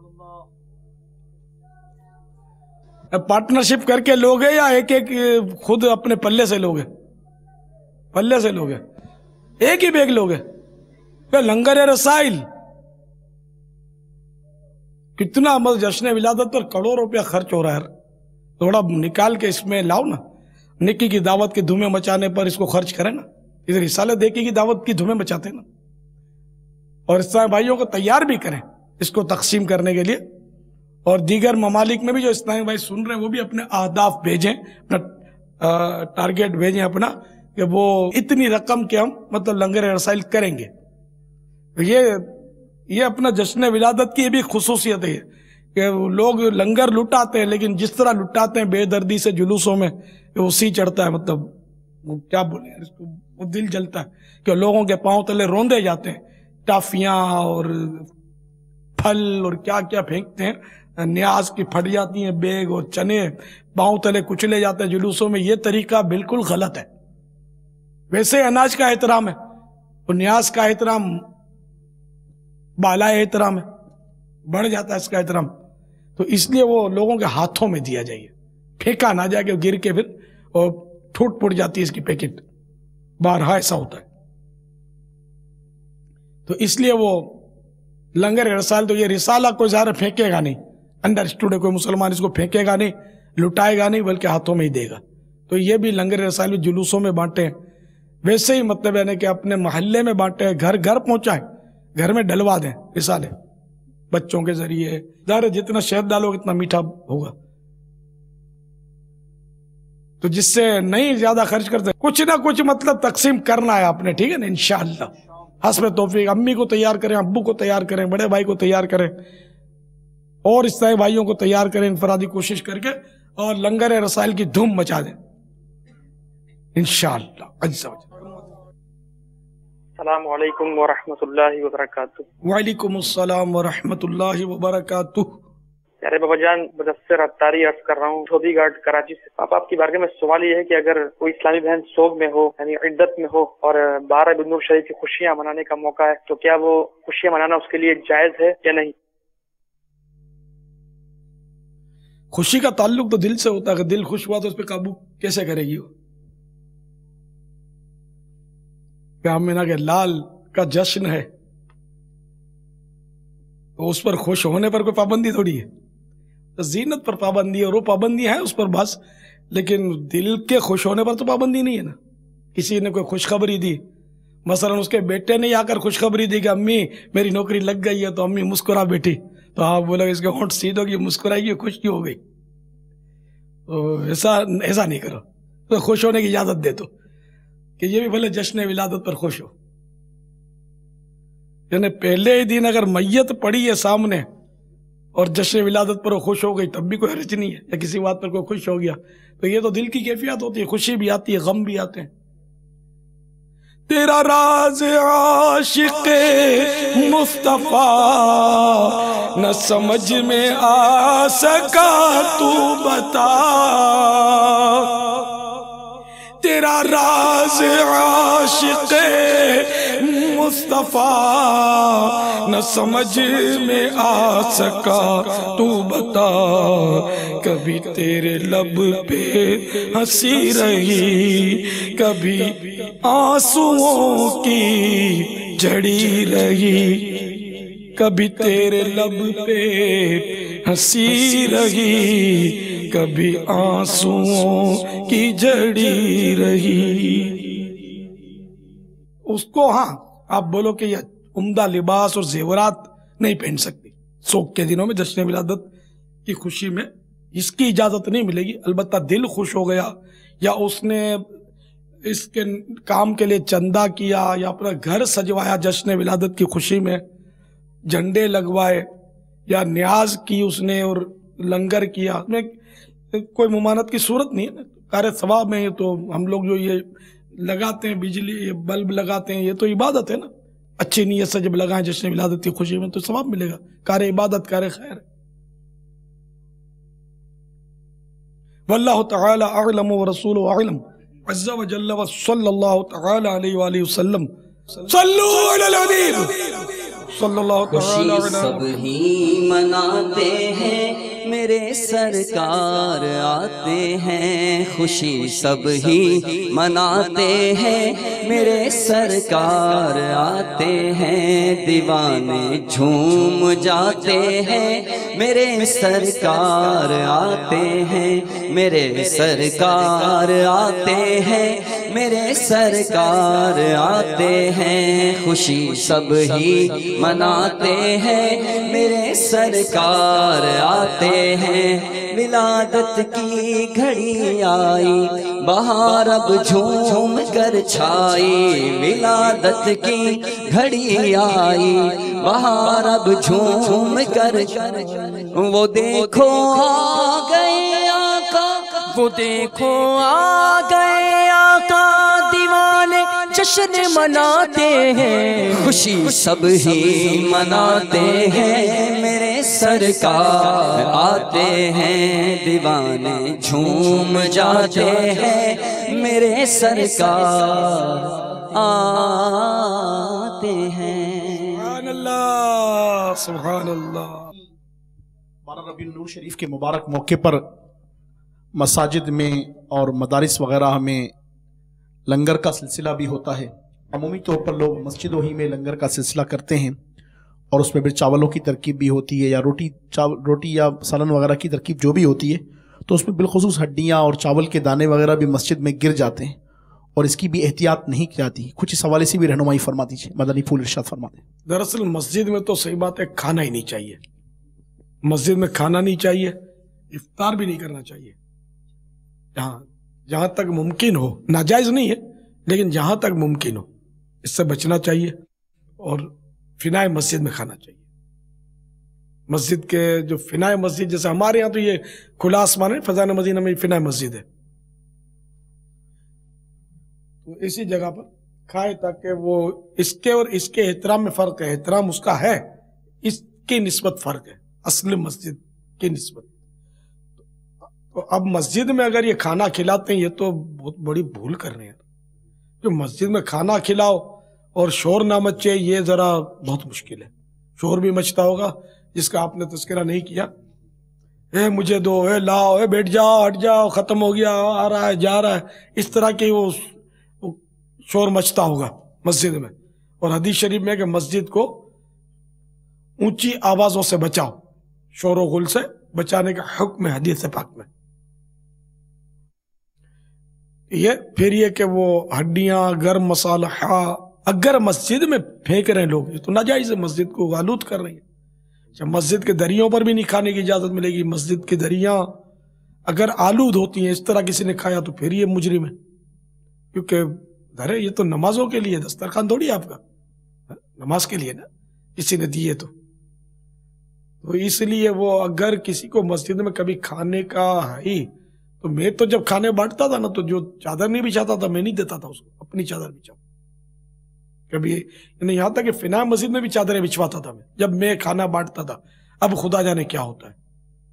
पार्टनरशिप करके लोगे या एक एक खुद अपने पल्ले से लोगे? पल्ले से लोगे, एक ही बैग लोगे? क्या लंगर रसाइल कितना मतलब जश्न विलादत पर करोड़ रुपया खर्च हो रहा है, थोड़ा निकाल के इसमें लाओ ना। निक्की की दावत की धुएं मचाने पर इसको खर्च करें ना, इधर रिसाले देखी की दावत की धुएं मचाते ना, और इस तरह भाइयों को तैयार भी करें इसको तकसीम करने के लिए। और दीगर ममालिक में भी जो इस्लामी भाई सुन रहे हैं वो भी अपने अहदाफ भेजें, अपना टारगेट भेजें अपना, कि वो इतनी रकम के हम मतलब लंगर रसाइल करेंगे। तो ये ये अपना जश्न विलादत की ये भी खुसूसियत है कि लोग लंगर लुटाते हैं, लेकिन जिस तरह लुटाते हैं बेदर्दी से जुलूसों में, उसी चढ़ता है, मतलब वो क्या बोले यार इसको, वो दिल जलता है कि लोगों के पांव तले रोंदे जाते हैं, टाफियां और फल और क्या क्या फेंकते हैं, न्याज की फट जाती हैं बैग और चने पांव तले कुचले जाते हैं जुलूसों में। ये तरीका बिल्कुल गलत है। वैसे अनाज का एहतराम है तो न्याज का एहतराम बाला एहतराम है, बढ़ जाता है इसका एहतराम। तो इसलिए वो लोगों के हाथों में दिया जाइए, फेंका ना जाए कि गिर के फिर और टूट फूट जाती है इसकी पैकेट, बारहा ऐसा होता है। तो इसलिए वो लंगर रसाल, तो ये रिसाला कोई ज़्यादा फेंकेगा नहीं, अंडरस्टूड है, कोई मुसलमान इसको फेंकेगा नहीं, लुटाएगा नहीं, बल्कि हाथों में ही देगा। तो ये भी लंगर रसाल भी जुलूसों में बांटे, वैसे ही मतलब यानी कि अपने मोहल्ले में बांटे, घर घर पहुंचाएं, घर में डलवा दें रिसाले बच्चों के जरिए। ज़ाहिर जितना शहद डालोगे इतना मीठा होगा। तो जिससे नहीं ज्यादा खर्च करते, कुछ ना कुछ मतलब तकसीम करना है आपने, ठीक है ना, इंशाअल्लाह हस्ब तौफीक। अम्मी को तैयार करें, अब्बू को तैयार करें, बड़े भाई को तैयार करें, और इस तरह भाइयों को तैयार करें इनफरादी कोशिश करके, और लंगर रसाइल की धूम मचा दें इंशाअल्लाह अज़्ज़ा वजल। अस्सलामु अलैकुम व रहमतुल्लाहि व बरकातुहू। वालेकुम अस्सलाम व रहमतुल्लाहि व बरकातुहू। پیارے بابا جان، مدثر اتاری عرض کر رہا ہوں، دھوبی گھاٹ کراچی سے۔ پاپا آپ کی بارگاہ میں سوال یہ ہے کہ اگر کوئی اسلامی بہن سوگ میں ہو، یعنی عدت میں ہو، اور بارہ بن نور شریف کی خوشیاں منانے کا موقع ہے، تو کیا وہ خوشیاں منانا اس کے لیے جائز ہے یا نہیں؟ خوشی کا تعلق تو دل سے ہوتا ہے، کہ دل خوش ہوا تو اس پہ قابو کیسے کرے گی وہ؟ آمنہ کے لال کا جشن ہے تو اس پر خوش ہونے پر کوئی پابندی تھوڑی ہے، زینت پر پابندی ہے، اور وہ پابندی ہے اس پر بس، لیکن دل کے خوش ہونے پر تو پابندی نہیں ہے نا۔ کسی نے کوئی خوشخبری دی، مثلا اس کے بیٹے نے آ کر خوشخبری دی کہ امی میری نوکری لگ گئی ہے، تو امی مسکرا بیٹھی، تو آپ بولا اس کے ہونٹ سیدھ ہوگی، مسکرائی گی، خوش کی ہو گئی، تو ایسا ایسا نہیں کرو، تو خوش ہونے کی اجازت دے دو کہ یہ بھی بھلے جشن ولادت پر خوش ہو۔ یعنی پہلے ہی دن اگر میت پڑی ہے سامنے اور جشن ولادت پر وہ خوش ہو گئی، تب بھی کوئی حرج نہیں ہے، یا کسی بات پر کوئی خوش ہو گیا، تو یہ تو دل کی کیفیت ہوتی ہے، خوشی بھی آتی ہے، غم بھی آتے ہیں۔ تیرا راز عاشق مصطفیٰ نہ سمجھ میں آ سکا، تو بتا تیرا راز عاشق مصطفیٰ نہ سمجھ میں آ سکا، تو بتا کبھی تیرے لب پہ ہنسی رہی، کبھی آنسوؤں کی جھڑی رہی، کبھی تیرے لب پہ ہنسی رہی، کبھی آنسوؤں کی جھڑی رہی۔ اس کو ہاں آپ بولو کہ یہ عمدہ لباس اور زیورات نہیں پہن سکتی سوگ کے دنوں میں، جشن ولادت کی خوشی میں اس کی اجازت نہیں ملے گی۔ البتہ دل خوش ہو گیا، یا اس نے اس کے کام کے لیے چندہ کیا، یا اپنا گھر سجوایا جشن ولادت کی خوشی میں، جھنڈے لگوائے، یا نیاز کی اس نے اور لنگر کیا، اس میں کوئی ممانعت کی صورت نہیں ہے، کار ثواب میں۔ تو ہم لوگ جو یہ لگاتے ہیں بجلی، یہ بلب لگاتے ہیں، یہ تو عبادت ہے نا، اچھی نیت سے جب لگائیں جشن ولادت کی خوشی میں تو ثواب ملے گا، کار عبادت، کار خیر۔ واللہ تعالی اعلم ورسولہ اعلم عز وجل وصلی اللہ تعالی علیہ وآلہ وسلم۔ صلو علی الحبیب صلی اللہ تعالی علیہ وسلم۔ سب ہی مناتے ہیں میرے سرکار آتے ہیں، خوشی سب ہی مناتے ہیں میرے سرکار آتے ہیں، دیوانے جھوم جاتے ہیں میرے سرکار آتے ہیں، میرے سرکار آتے ہیں میرے سرکار آتے ہیں، خوشی سب ہی مناتے ہیں میرے سرکار آتے ہیں، ولادت کی گھڑی آئی بہار اب جھوم کر چھائی، ولادت کی گھڑی آئی بہار اب جھوم کر، وہ دیکھو آ گئے آقا، وہ دیکھو آ گئے آقا، دیوانے جشن مناتے ہیں، خوشی سب ہی مناتے ہیں میرے سرکار آتے ہیں، دیوانے جھوم جاتے ہیں میرے سرکار آتے ہیں۔ سبحان اللہ سبحان اللہ۔ بارہ ربیع النور شریف کے مبارک موقع پر مساجد میں اور مدارس وغیرہ میں لنگر کا سلسلہ بھی ہوتا ہے۔ عمومی طور پر لوگ مسجدوں ہی میں لنگر کا سلسلہ کرتے ہیں، اور اس میں پھر چاولوں کی ترکیب بھی ہوتی ہے، یا روٹی روٹی یا سالن وغیرہ کی ترکیب جو بھی ہوتی ہے، تو اس میں بالخصوص ہڈیاں اور چاول کے دانے وغیرہ بھی مسجد میں گر جاتے ہیں، اور اس کی بھی احتیاط نہیں کی جاتی۔ کچھ اس حوالے سے بھی رہنمائی فرما دیجیے، مدنی پھول ارشاد فرما دیں۔ دراصل مسجد میں تو صحیح بات ہے، کھانا ہی نہیں چاہیے، مسجد میں کھانا نہیں چاہیے، افطار بھی نہیں کرنا چاہیے، جہاں جہاں تک ممکن ہو، ناجائز نہیں ہے لیکن جہاں تک ممکن ہو اس سے بچنا چاہیے، اور فنائے مسجد میں کھانا چاہیے۔ مسجد کے جو فنائے مسجد، جیسے ہمارے یہاں تو یہ کھلا آسمان ہے، فضان مدینہ میں فنائے مسجد ہے، تو اسی جگہ پر کھائے تاکہ وہ اس کے اور اس کے احترام میں فرق ہے، احترام اس کا ہے، اس کی نسبت فرق ہے، اصل مسجد की निस्बत। तो अब मस्जिद में अगर ये खाना खिलाते हैं, ये तो बहुत बड़ी भूल कर रहे हैं। जो मस्जिद में खाना खिलाओ और शोर ना मचे, ये जरा बहुत मुश्किल है। शोर भी मचता होगा जिसका आपने तस्करा नहीं किया। ए मुझे दो, ए लाओ, ए बैठ जाओ, हट जाओ, खत्म हो गया, आ रहा है, जा रहा है, इस तरह की वो, वो शोर मचता होगा मस्जिद में। और हदीस शरीफ में कि मस्जिद को ऊंची आवाजों से बचाओ, शोर व गुल से बचाने का हुक्म है हदीस पाक में। ये फिर ये कि वो हड्डियां, गर्म मसाला, अगर मस्जिद में फेंक रहे हैं लोग, ये तो नाजायज है, मस्जिद को आलूद कर रही है। अच्छा, मस्जिद के दरियों पर भी नहीं खाने की इजाजत मिलेगी। मस्जिद की दरियां अगर आलूद होती हैं, इस तरह किसी ने खाया तो फिर ये मुजरिम है, क्योंकि अरे ये तो नमाजों के लिए, दस्तरखान थोड़ी आपका, नमाज के लिए ना किसी ने दिए तो तो इसलिए वो अगर किसी को मस्जिद में कभी खाने का है, तो मैं तो जब खाने बांटता था ना, तो जो चादर नहीं बिछाता था मैं नहीं देता था उसको, अपनी चादर बिछाओ। कभी यहाँ तक कि फिना मस्जिद में भी चादरें बिछवाता था मैं, जब मैं खाना बांटता था। अब खुदा जाने क्या होता है,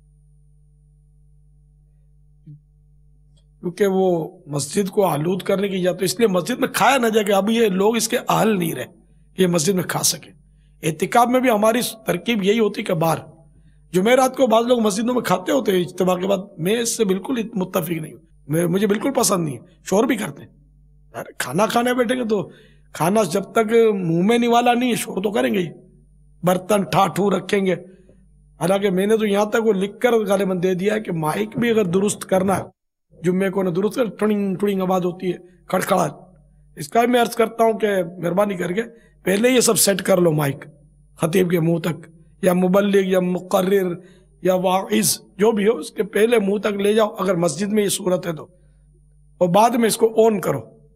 क्योंकि वो मस्जिद को आलूद करने की जाती, तो इसलिए मस्जिद में खाया ना जाए। अब ये लोग इसके अहल नहीं रहे कि ये मस्जिद में खा सके। एहतिकाफ में भी हमारी तरकीब यही होती कि बाहर जुमेरात को बाद लोग मस्जिदों में खाते होते हैं इज्तिमा के बाद। मैं इससे बिल्कुल मुत्तफिक नहीं हूँ, मुझे बिल्कुल पसंद नहीं है। शोर भी करते हैं, खाना खाने बैठेंगे तो खाना जब तक मुंह में निवाला नहीं है, शोर तो करेंगे ही, बर्तन ठाठू रखेंगे। हालांकि मैंने तो यहाँ तक वो लिख कर गालिबन दे दिया है कि माइक भी अगर दुरुस्त करना है, जुम्मे को ना दुरुस्त कर, टुड़िंग टुड़िंग आवाज होती है, खड़खड़ाहट। इसका मैं अर्ज करता हूँ कि मेहरबानी करके पहले ये सब सेट कर लो, माइक खतीब के मुंह तक, या मुबल्लिग या मुकर्रिर या वाइज जो भी हो, उसके पहले मुंह तक ले जाओ अगर मस्जिद में ये सूरत है तो, और बाद में इसको ऑन करो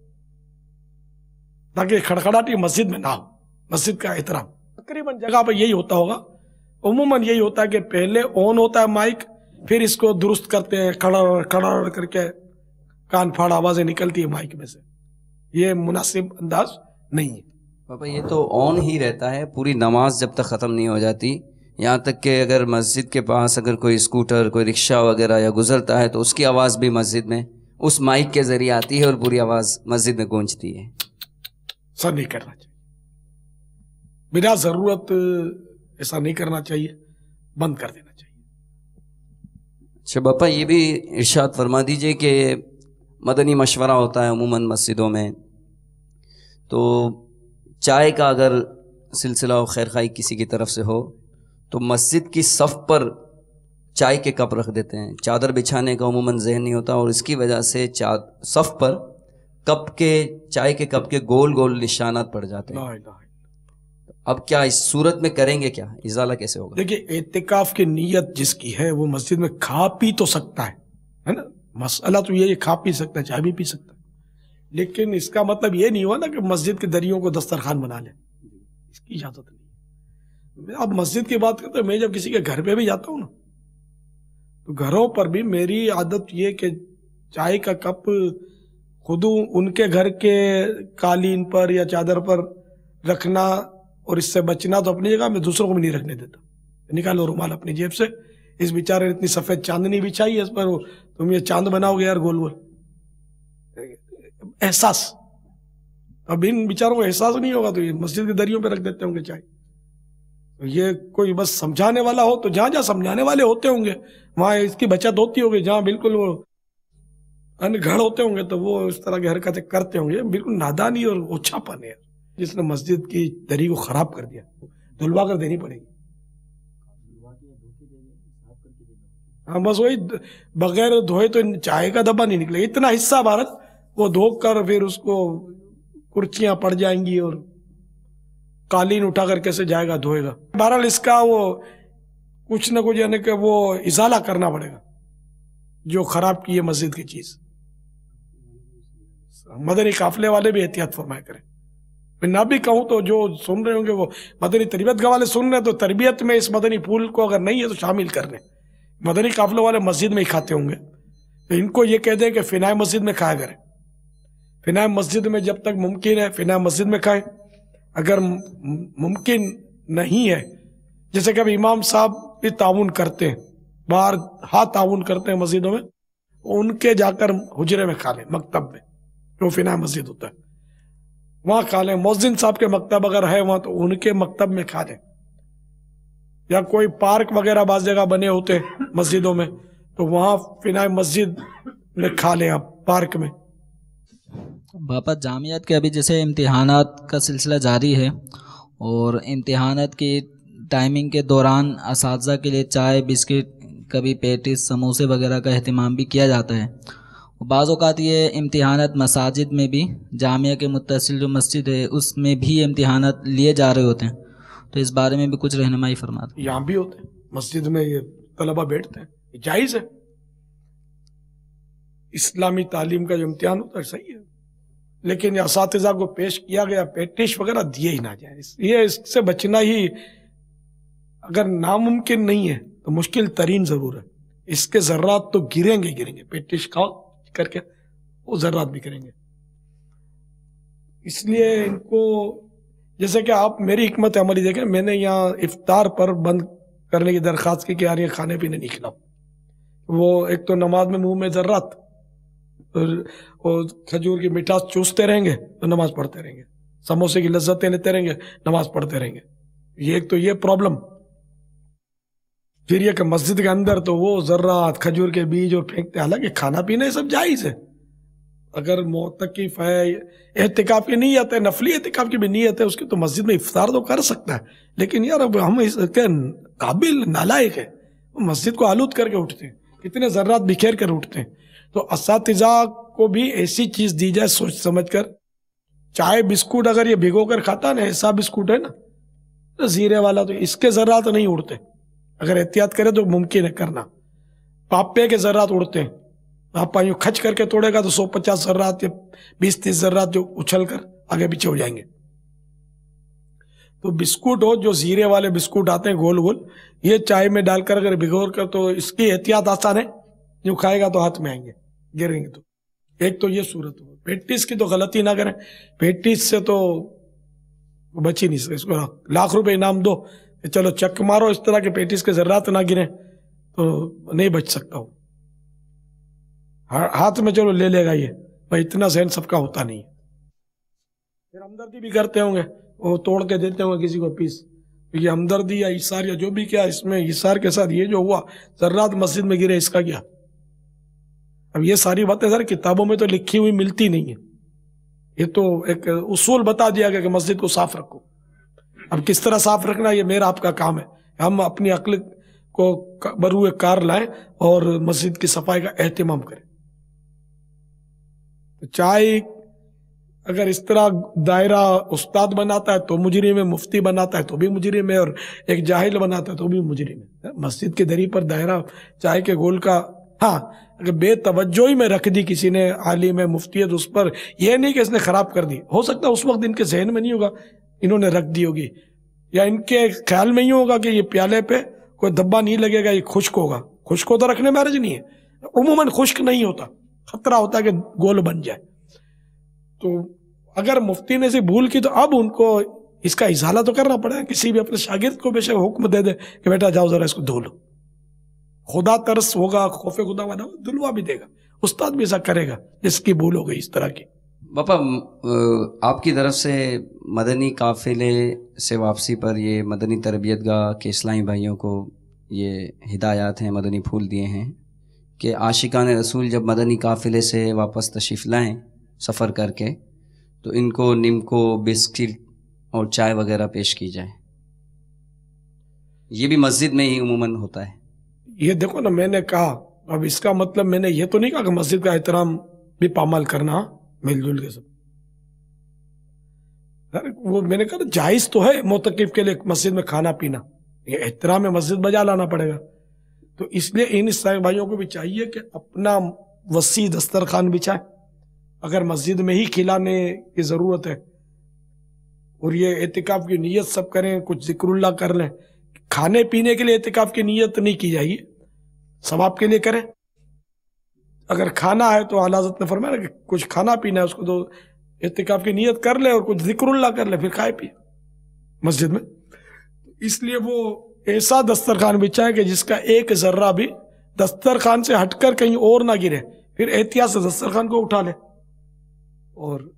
ताकि खड़खड़ाटी मस्जिद में ना हो। मस्जिद का एहतराम तकरीबन जगह पर यही होता होगा, उमूमन यही होता है कि पहले ऑन होता है माइक, फिर इसको दुरुस्त करते हैं, खड़र खड़र करके कान फाड़ आवाजें निकलती है माइक में से। ये मुनासिब अंदाज नहीं है। पापा ये तो ऑन ही रहता है पूरी नमाज जब तक ख़त्म नहीं हो जाती, यहाँ तक कि अगर मस्जिद के पास अगर कोई स्कूटर, कोई रिक्शा वगैरह या गुजरता है तो उसकी आवाज़ भी मस्जिद में उस माइक के ज़रिए आती है और पूरी आवाज़ मस्जिद में गूंजती है। ऐसा नहीं करना चाहिए, बिना ज़रूरत ऐसा नहीं करना चाहिए, बंद कर देना चाहिए। अच्छा पापा ये भी इरशाद फरमा दीजिए कि मदनी मशवरा होता है अमूमन मस्जिदों में, तो चाय का अगर सिलसिला खैर खाई किसी की तरफ से हो तो मस्जिद की सफ़ पर चाय के कप रख देते हैं, चादर बिछाने का अमूमन ज़हन नहीं होता और इसकी वजह से चा सफ़ पर कप के, चाय के कप के गोल गोल निशानात पड़ जाते हैं। अब क्या इस सूरत में करेंगे, क्या इजाला कैसे होगा? देखिए, एतिकाफ की नीयत जिसकी है वो मस्जिद में खा पी तो सकता है, है ना, मसला तो ये खा पी सकता है, चाय भी पी सकता है, लेकिन इसका मतलब ये नहीं हुआ ना कि मस्जिद के दरियों को दस्तरखान बना ले, इसकी इजाजत नहीं। अब मस्जिद की बात करते हैं, मैं जब किसी के घर पे भी जाता हूँ ना, तो घरों पर भी मेरी आदत ये कि चाय का कप खुद उनके घर के कालीन पर या चादर पर रखना, और इससे बचना तो अपनी जगह, मैं दूसरों को भी नहीं रखने देता। निकालो रुमाल अपनी जेब से, इस बेचारे ने इतनी सफेद चांदनी बिछाई है, इस पर तुम ये चांद बनाओगे यार गोल गोल। एहसास, अब इन बेचारों को एहसास नहीं होगा तो ये मस्जिद के दरियों पे रख देते होंगे चाय। तो ये कोई बस समझाने वाला हो तो जहां जहां समझाने वाले होते होंगे वहां इसकी बचत होती होगी, जहां बिल्कुल वो अनगढ़ होते होंगे तो वो इस तरह की हरकतें करते होंगे। बिल्कुल नादानी और ओछापन है जिसने मस्जिद की दरी को खराब कर दिया, धुलवा कर देनी पड़ेगी। हाँ बस वही, बगैर धोए तो चाय का डब्बा नहीं निकलेगा, इतना हिस्सा भारत वो धो कर फिर उसको कुर्सियां पड़ जाएंगी और कालीन उठाकर कैसे जाएगा, धोएगा। बहरहाल इसका वो कुछ न कुछ यानी कि वो इजाला करना पड़ेगा जो खराब की है मस्जिद की चीज। मदनी काफले वाले भी एहतियात फरमाया करें। मैं ना भी कहूं तो जो सुन रहे होंगे वो मदनी तरबियत के वाले सुन रहे हैं तो तरबियत में इस मदनी फूल को अगर नहीं है तो शामिल कर लें। मदनी काफले वाले मस्जिद में ही खाते होंगे तो इनको ये कह दें कि फिनाए मस्जिद में खाया करें। फिनाए मस्जिद में जब तक मुमकिन है फिनाए मस्जिद में खाएं। अगर मुमकिन नहीं है, जैसे कि अब इमाम साहब भी ताउन करते हैं باہر ہاتھ تعاون کرتے ہیں مسجدوں میں، ان کے جا کر حجرے میں کھا لیں، مکتب میں جو فنا مسجد ہوتا ہے وہاں کھا لیں. مؤذن صاحب کے مکتب اگر ہے وہاں تو ان کے مکتب میں کھا لیں، یا کوئی پارک وغیرہ بعض جگہ بنے ہوتے مسجدوں میں تو وہاں فنا مسجد میں کھا لیں آپ پارک میں. باپا جامعات کے ابھی جیسے امتحانات کا سلسلہ جاری ہے اور امتحانات کی ٹائمنگ کے دوران اساتذہ کے لیے چائے، بسکٹ، کبھی پیٹیز، سموسے وغیرہ کا اہتمام بھی کیا جاتا ہے. بعض اوقات یہ امتحانات مساجد میں بھی، جامعہ کے متصل جو مسجد ہے اس میں بھی امتحانات لیے جا رہے ہوتے ہیں، تو اس بارے میں بھی کچھ رہنمائی فرما دیں. یہاں بھی ہوتے ہیں مسجد میں، یہ طلبہ بیٹھتے ہیں، یہ جائز ہے. اسلامی تعلیم کا جو امتحان ہوتا ہے صحیح ہے، لیکن یہ اساتذہ کو پیش کیا گیا پیٹیش وغیرہ دیے ہی نہ جائیں. یہ اس سے بچنا ہی اگر ناممکن نہیں ہے تو مشکل ترین ضرور ہے. اس کے ذرات تو گریں گے گریں گے، پیٹیش کھاؤ کر کے وہ ذرات بھی کریں گے. اس لیے ان کو، جیسے کہ آپ میری حکمت عملی دیکھیں، میں نے یہاں افطار پر بند کرنے کی درخواست کی کہ یار یہ کھانے پینے نہیں کھلاؤ. وہ ایک تو نماز میں منہ میں ذرات اور کھجور کی مٹھاس چوستے رہیں گے تو نماز پڑھتے رہیں گے، سموسے کی لذتیں لیتے رہیں گے، نماز پڑھتے رہیں گے. یہ ایک تو یہ پرابلم. پھر یہ کہ مسجد کے اندر تو وہ ذرات کھجور کے بیج اور پھینکتے، حالانکہ کھانا پینا یہ سب جائز ہے. اگر معتکف ہے، اعتکاف کی نیت ہے، نفلی اعتکاف کی بھی نیت ہے اس کی، تو مسجد میں افطار تو کر سکتا ہے. لیکن یار اب ہم اس کے قابل نالائق ہے، مسجد کو آلود کر کے اٹھتے ہیں، کتنے ذرات بکھیر کر اٹھتے ہیں. تو اساتذہ کو بھی ایسی چیز دی جائے سوچ سمجھ کر. چائے بسکٹ اگر یہ بھگو کر کھاتا نا، ایسا بسکٹ ہے نا زیرے والا، تو اس کے ذرات نہیں اڑتے. اگر احتیاط کرے تو ممکن ہے کرنا. پاپے کے ذرات اڑتے ہیں، آپ یوں کھچ کر کے توڑے گا تو سو پچاس ذرات یا بیس تیس ذرات جو اچھل کر آگے پیچھے ہو جائیں گے. تو بسکٹ ہو جو زیرے والے بسکٹ آتے ہیں گول گول، یہ چائے میں ڈال کر اگر بھگو کر، تو اس کی احتیاط آسان ہے، جو کھائے گا تو ہاتھ میں آئیں گے، گریں گے. تو ایک تو یہ صورت ہو. پیٹیس کی تو غلطی نہ کریں، پیٹیس سے تو بچ ہی نہیں سکے. اس کو لاکھ روپے انعام دو کہ چلو چک مارو، اس طرح کے پیٹیس کے ذرات نہ گریں تو نہیں بچ سکتا ہوں. ہاتھ میں چلو لے لے گا یہ، بھائی اتنا ذہن سب کا ہوتا نہیں ہے. پھر ہمدردی بھی کرتے ہوں گے، وہ توڑ کے دیتے ہوں گے کسی کو پیس. یہ ہمدردی یا ایثار یا جو بھی کیا، اس میں ایثار کے ساتھ یہ جو ہوا ذرات مسجد میں گرے، اس کا کیا؟ اب یہ ساری باتیں سر کتابوں میں تو لکھی ہوئی ملتی نہیں ہے. یہ تو ایک اصول بتا دیا گیا کہ مسجد کو صاف رکھو. اب کس طرح صاف رکھنا یہ میرا آپ کا کام ہے. ہم اپنی عقل کو بروئے کار لائیں اور مسجد کی صفائی کا اہتمام کریں. چائے اگر اس طرح دائرہ استاد بناتا ہے تو مجرم ہے، مفتی بناتا ہے تو بھی مجرم ہے، اور ایک جاہل بناتا ہے تو بھی مجرم ہے. مسجد کے دری پر دائرہ چائے کے گول کا، ہاں اگر بے توجہی میں رکھ دی کسی نے، عالم ہے، مفتی ہے، تو اس پر یہ نہیں کہ اس نے خراب کر دی. ہو سکتا ہے اس وقت ان کے ذہن میں نہیں ہوگا، انہوں نے رکھ دی ہوگی، یا ان کے خیال میں ہی ہوگا کہ یہ پیالے پہ کوئی دھبا نہیں لگے گا، یہ خشک ہوگا. خشک ہوتا رکھنے میں حرج نہیں ہے، عموماً خشک نہیں ہوتا، خطرہ ہوتا ہے کہ گول بن جائے. تو اگر مفتی نے سے بھول کی تو اب ان کو اس کا ازالہ تو کرنا پڑے گا. کسی بھی اپنے شاگرد کو بے شک حکم دے دے کہ بیٹا جاؤ ذرا اس کو دھو لو. خدا ترس ہوگا، خوف خدا والا دلوا بھی دے گا. استاد بھی ایسا کرے گا جس کی بھول ہو گئی اس طرح کی. باپا آپ کی طرف سے مدنی قافلے سے واپسی پر یہ مدنی تربیت گاہ کے اسلامی بھائیوں کو یہ ہدایات ہیں، مدنی پھول دیے ہیں کہ عاشقان رسول جب مدنی قافلے سے واپس تشریف لائیں سفر کر کے تو ان کو نمکو، بسکٹ اور چائے وغیرہ پیش کی جائے. یہ بھی مسجد میں ہی عموماً ہوتا ہے. یہ دیکھو نا، میں نے کہا، اب اس کا مطلب میں نے یہ تو نہیں کہا کہ مسجد کا احترام بھی پامال کرنا مل جل کے سب. وہ میں نے کہا جائز تو ہے معتکف کے لیے مسجد میں کھانا پینا، یہ احترام مسجد بجا لانا پڑے گا. تو اس لیے ان اسلامی بھائیوں کو بھی چاہیے کہ اپنا وسیع دسترخوان بچھائیں. اگر مسجد میں ہی کھلانے کی ضرورت ہے اور یہ اعتکاف کی نیت سب کریں، کچھ ذکر اللہ کر لیں. کھانے پینے کے لیے اعتکاف کی نیت نہیں کی جائے گی، ثواب کے لیے کریں. اگر کھانا ہے تو اعلیٰ حضرت نے فرمایا کہ کچھ کھانا پینا ہے اس کو تو اعتکاف کی نیت کر لے اور کچھ ذکر اللہ کر لے، پھر کھائے پیے مسجد میں. اس لیے وہ ऐसा दस्तरखान बिछाए कि जिसका एक जर्रा भी दस्तरखान से हटकर कहीं और ना गिरे, फिर एहतियात से दस्तरखान को उठा ले। और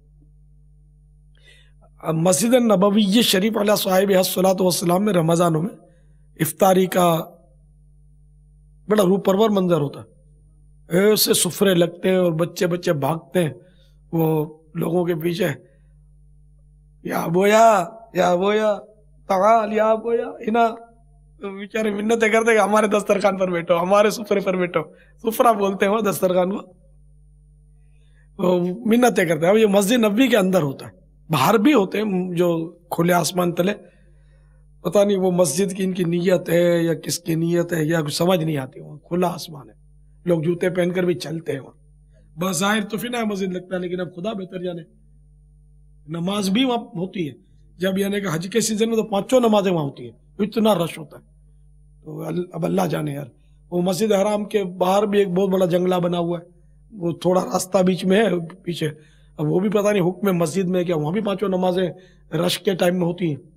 मस्जिद नबवी शरीफ अला साहिब अस्सलातु वस्सलाम में रमज़ानों में इफ्तारी का बड़ा रूपरवर मंजर होता है। ऐसे सुफरे लगते हैं और बच्चे बच्चे भागते हैं वो लोगों के पीछे, या बोया या बोया तगाल या बोया इना, तो बेचारे मिन्नतें करते कि हमारे दस्तरखान पर बैठो, हमारे सुफरे पर बैठो। सुफरा बोलते हैं वो दस्तरखान को, तो मिन्नतें करते हैं। अब ये मस्जिद नबवी के अंदर होता है, बाहर भी होते हैं जो खुले आसमान तले, पता नहीं वो मस्जिद की इनकी नीयत है या किसकी नीयत है या कुछ समझ नहीं आती। वहाँ खुला आसमान है, लोग जूते पहनकर भी चलते हैं वहाँ। बज़ाहिर तो फिर मस्जिद लगता है, लेकिन अब खुदा बेहतर जाने। नमाज भी वहाँ होती है, जब यानी कि हज के सीजन में तो पांचों नमाजें वहाँ होती है, इतना रश होता है। तो अब अल्लाह जाने यार। वो मस्जिद हराम के बाहर भी एक बहुत बड़ा जंगला बना हुआ है, वो थोड़ा रास्ता बीच में है पीछे। अब वो भी पता नहीं हुक्म मस्जिद में क्या, वहाँ भी पांचों नमाजें रश के टाइम में होती हैं।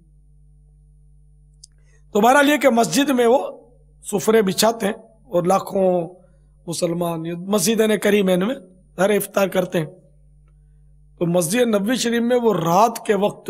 तो बहरहाल ये कि मस्जिद में वो सुफरे बिछाते हैं और लाखों मुसलमान मस्जिद ने करीमैन में हर इफ्तार करते हैं। तो मस्जिद नबवी शरीफ में वो रात के वक्त,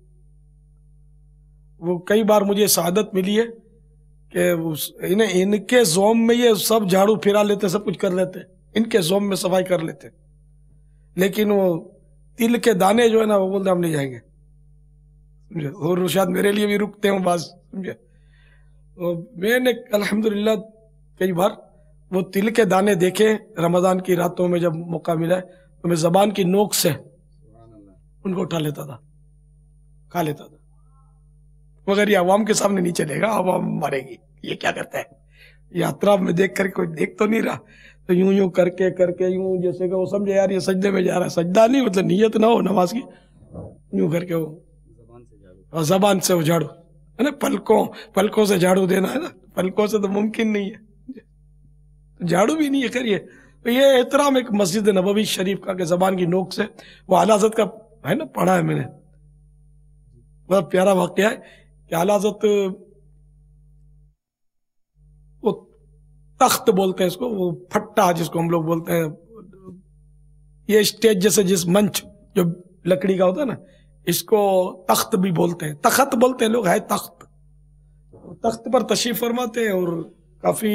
वो कई बार मुझे सआदत मिली है कि इन्हें इनके जोम में ये सब झाड़ू फिरा लेते, सब कुछ कर लेते, इनके जोम में सफाई कर लेते, लेकिन वो तिल के दाने जो है ना वो बोलते हम नहीं जाएंगे, समझे। और शायद मेरे लिए भी रुकते हो बाज, समझे। तो मैंने अल्हम्दुलिल्लाह कई बार वो तिल के दाने देखे रमजान की रातों में, जब मौका मिला है तो मैं जबान की नोक से उनको उठा लेता था, खा लेता था। मगर ये अवाम के सामने नहीं चलेगा, अवाम मारेगी, ये क्या करता है। यात्रा में देख कर कोई देख तो नहीं रहा, तो यूं यूं करके करके यूं जैसे कि वो समझे यार ये सजदे में जा रहा है। सजदा नहीं मतलब नीयत ना हो नमाज की, यूं करके वो जबान से वो झाड़ू है ना, पलकों पलकों से झाड़ू देना है ना, पलकों से तो मुमकिन नहीं है, झाड़ू भी नहीं है करिए। तो ये एहतराम एक मस्जिद नबवी शरीफ का, के जबान की नोक से वो आला हज़रत का है ना, पढ़ा है मैंने, बहुत प्यारा वाकया है कि आला हज़रत वो तख्त बोलते हैं इसको, वो फट्टा जिसको हम लोग बोलते हैं, ये स्टेज जैसे जिस मंच जो लकड़ी का होता है ना, इसको तख्त भी बोलते हैं, तख्त बोलते हैं लोग, है तख्त। तख्त पर तशरीफ फरमाते हैं और काफी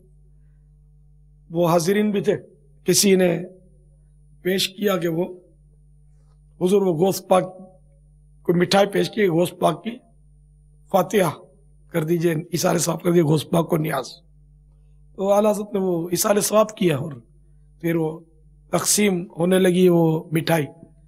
वो हाजिरीन भी थे। किसी ने पेश किया कि वो हुजूर वो गोश्त पाक को मिठाई पेश की, गोश्त पाक की फातिहा कर दीजिए, इसारे सवाब कर दीजिए गोश्त पाक को नियाज। तो आला हज़रत ने वो इसारे सवाब किया और फिर वो तकसीम होने लगी वो मिठाई।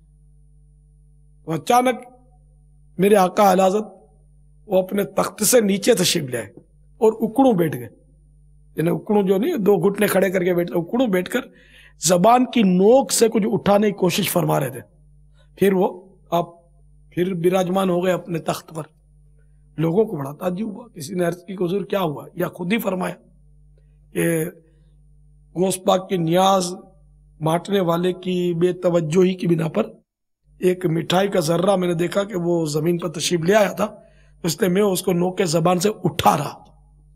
तो अचानक मेरे आका आला हज़रत वो अपने तख्त से नीचे तशरीफ ले आए और उकड़ू बैठ गए, यानी उकड़ू जो नहीं, दो घुटने खड़े करके बैठते, उकड़ू बैठकर जबान की नोक से कुछ उठाने की कोशिश फरमा रहे थे। फिर वो आप फिर विराजमान हो गए अपने तख्त पर। लोगों को बड़ा ताज्जुब हुआ, किसी ने अर्ज की हुजूर क्या हुआ, या खुद ही फरमाया कि गोश्त पाक की नियाज बांटने वाले की बेतवज्जोही की बिना पर एक मिठाई का जर्रा मैंने देखा कि वो जमीन पर तशरीफ ले आया था, इसलिए मैं उसको नोक के जबान से उठा रहा था।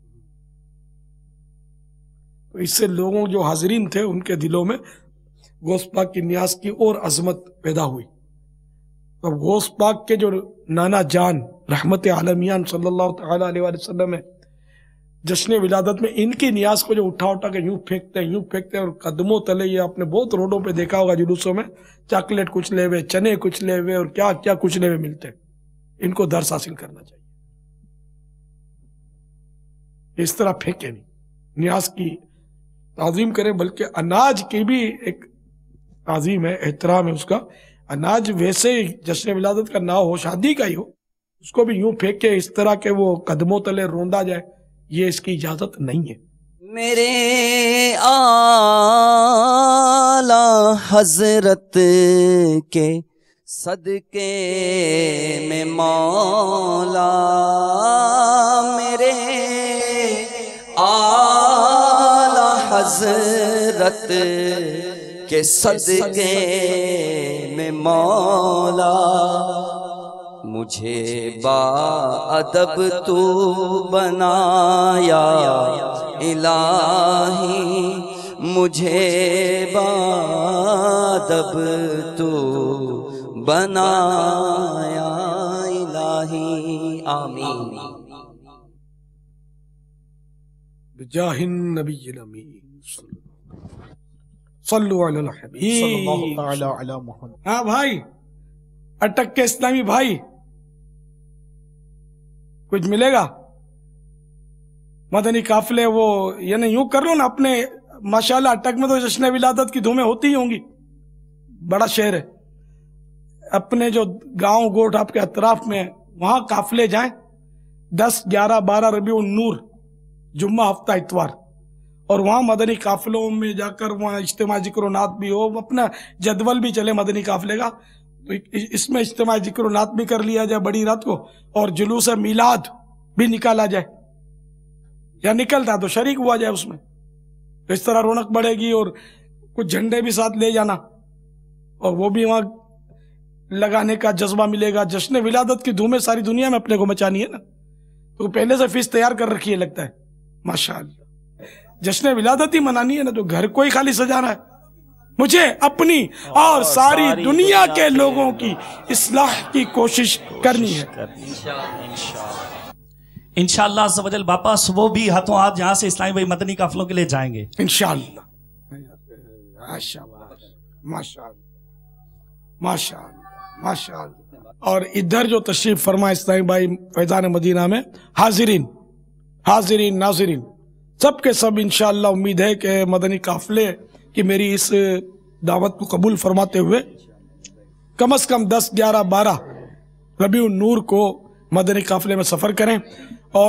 तो इससे लोगों जो हाजिरीन थे उनके दिलों में गोश्त पाक की नियाज की और अजमत पैदा हुई। तो गोश्त पाक के जो नाना जान रहमत आलमियान सल्लल्लाहु तआला अलैहि वसल्लम में जश्न विलादत में इनकी नियाज को जो उठा उठा के यूं फेंकते हैं यूं फेंकते हैं और कदमों तले, ये आपने बहुत रोडों पे देखा होगा जुलूसों में, चॉकलेट कुछ ले हुए, चने कुछ ले हुए और क्या क्या कुछ ले हुए मिलते हैं। इनको दर्स हासिल करना चाहिए, इस तरह फेंके नहीं, नियाज की ताजीम करें, बल्कि अनाज की भी एक ताजीम है, एहतराम है उसका। अनाज वैसे जश्न विलादत का ना हो, शादी का ही हो, उसको भी यूं फेंक के इस तरह के वो कदमों तले रोंदा जाए, ये इसकी इजाजत नहीं है। मेरे आला हजरत के सदके में मौला, मेरे आला हजरत के सदके में मौला, مجھے با ادب تو بنایا الہی، مجھے با ادب تو بنایا الہی، آمین۔ بجاہ النبی الامین صلو علی الحبیب صلی اللہ تعالی علی محمد۔ ہاں بھائی، اٹک کے اسلامی بھائی، کچھ ملے گا؟ مدنی قافلے وہ یعنی یوں کر لو نا اپنے، ماشاءاللہ اٹک میں تو جشن ولادت کی دھومیں ہوتی ہی ہوں گی، بڑا شہر ہے، اپنے جو گاؤں گوٹ آپ کے اطراف میں ہیں وہاں قافلے جائیں، دس گیارہ بارہ ربیع النور جمعہ ہفتہ اتوار، اور وہاں مدنی قافلوں میں جا کر وہاں اجتماع ذکر و نعت بھی ہو، اپنا جدول بھی چلے مدنی قافلے کا، تو اس میں اجتماع ذکر و نعت بھی کر لیا جائے بڑی رات کو، اور جلوس میلاد بھی نکالا جائے، یا نکلتا تو شریک ہوا جائے اس میں، تو اس طرح رونق بڑھے گی، اور کچھ جھنڈے بھی ساتھ لے جانا، اور وہ بھی وہاں لگانے کا جذبہ ملے گا۔ جشن ولادت کی دھومیں ساری دنیا میں اپنے کو مچانی ہے نا، تو پہلے سے فیس تیار کر رکھی ہے لگتا ہے، ماشاءاللہ جشن ولادت ہی منانی ہے نا، تو گھر کو ہی خالی سجانا ہے۔ مجھے اپنی اور ساری دنیا کے لوگوں کی اصلاح کی کوشش کرنی ہے انشاءاللہ عز و جل۔ باپا وہ بھی ہاتھوں ہاتھ جہاں سے اسلامی بھائی مدنی قافلوں کے لیے جائیں گے انشاءاللہ، ماشاءاللہ ماشاءاللہ ماشاءاللہ ماشاءاللہ۔ اور ادھر جو تشریف فرما اسلامی بھائی فیضان مدینہ میں، حاضرین حاضرین ناظرین سب کے سب انشاءاللہ امید ہے کہ مدنی قافلے کی میری اس دعوت کو قبول فرماتے ہوئے کم از کم دس گیارہ بارہ ربیع النور کو مدنی قافلے میں سفر کریں، اور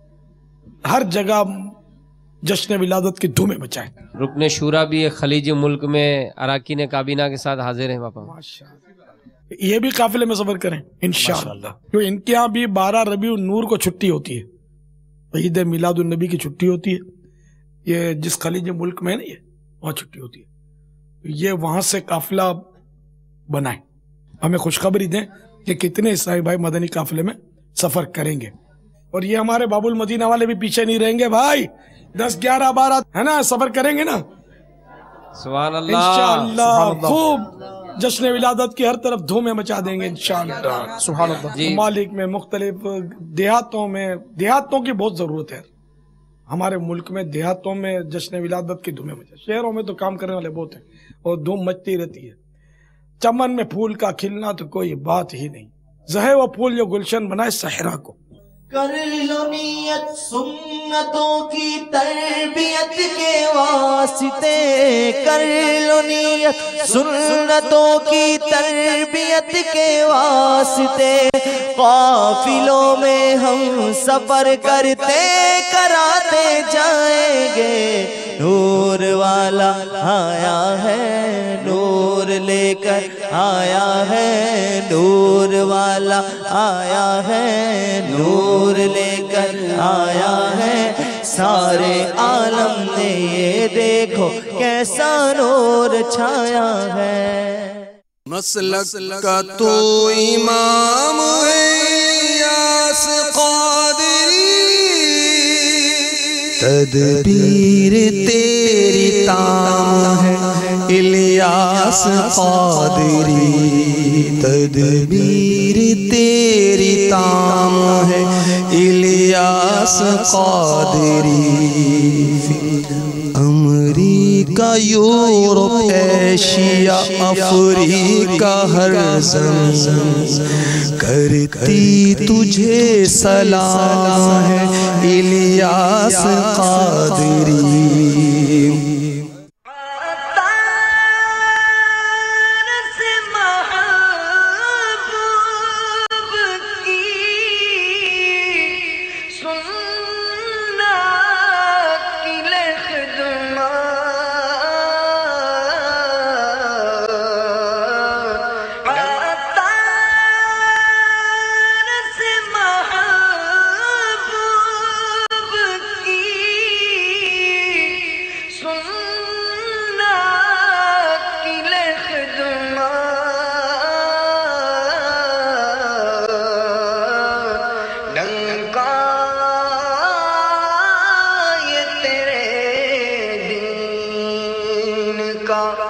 ہر جگہ جشن ولادت کی دھومیں بچائیں۔ رکن شورا بھی ایک خلیجی ملک میں اراکین کابینہ کے ساتھ حاضر ہیں باپا، یہ بھی قافلے میں سفر کریں انشاءاللہ، جو ان کے ہاں بھی بارہ ربیع النور کو چھٹی ہوتی ہے، عید میلاد النبی کی چھٹی ہوتی ہے، یہ جس خلیج ملک میں ہے نا، یہ وہاں چھٹی ہوتی ہے، یہ وہاں سے قافلہ بنائیں، ہمیں خوشخبری دیں کہ کتنے عیسائی بھائی مدنی قافلے میں سفر کریں گے، اور یہ ہمارے باب المدینہ والے بھی پیچھے نہیں رہیں گے بھائی، دس گیارہ بارہ ہے نا سفر کریں گے نا سبحان اللہ، انشاءاللہ خوب جشن ولادت کی ہر طرف دھومیں مچا دیں گے انشاءاللہ سبحان اللہ۔ ممالک میں، مختلف دیہاتوں میں، دیہاتوں کی بہت ضرورت ہے ہمارے ملک میں، دیہاتوں میں جشن ولادت کی دھومیں مچا، شہروں میں تو کام کرنے والے بہت ہیں اور دھوم مچتی رہتی ہے، چمن میں پھول کا کھلنا تو کوئی بات ہی نہیں، زہے وہ پھول جو گلشن بنائے صحرا کو۔ کر لو نیت سنتوں کی تربیت کے واسطے، کر لو نیت سنتوں کی تربیت کے واسطے، قافلوں میں ہم سفر کرتے کراتے جائیں گے، نور والا آیا ہے، نور لے کر آیا ہے، نور والا آیا ہے، نور لے کر آیا ہے، سارے عالم نے یہ دیکھو کیسا نور چھایا ہے۔ مسلک کا تو امام ہے یاس قادری، تدبیر تیری تام ہے الیاس قادری، تدبیر تیری تام ہے Ilyas Qadri, America Europe Asia Africa ہر زمین کرتی تجھے سلام ہے الیاس قادری۔ سن کا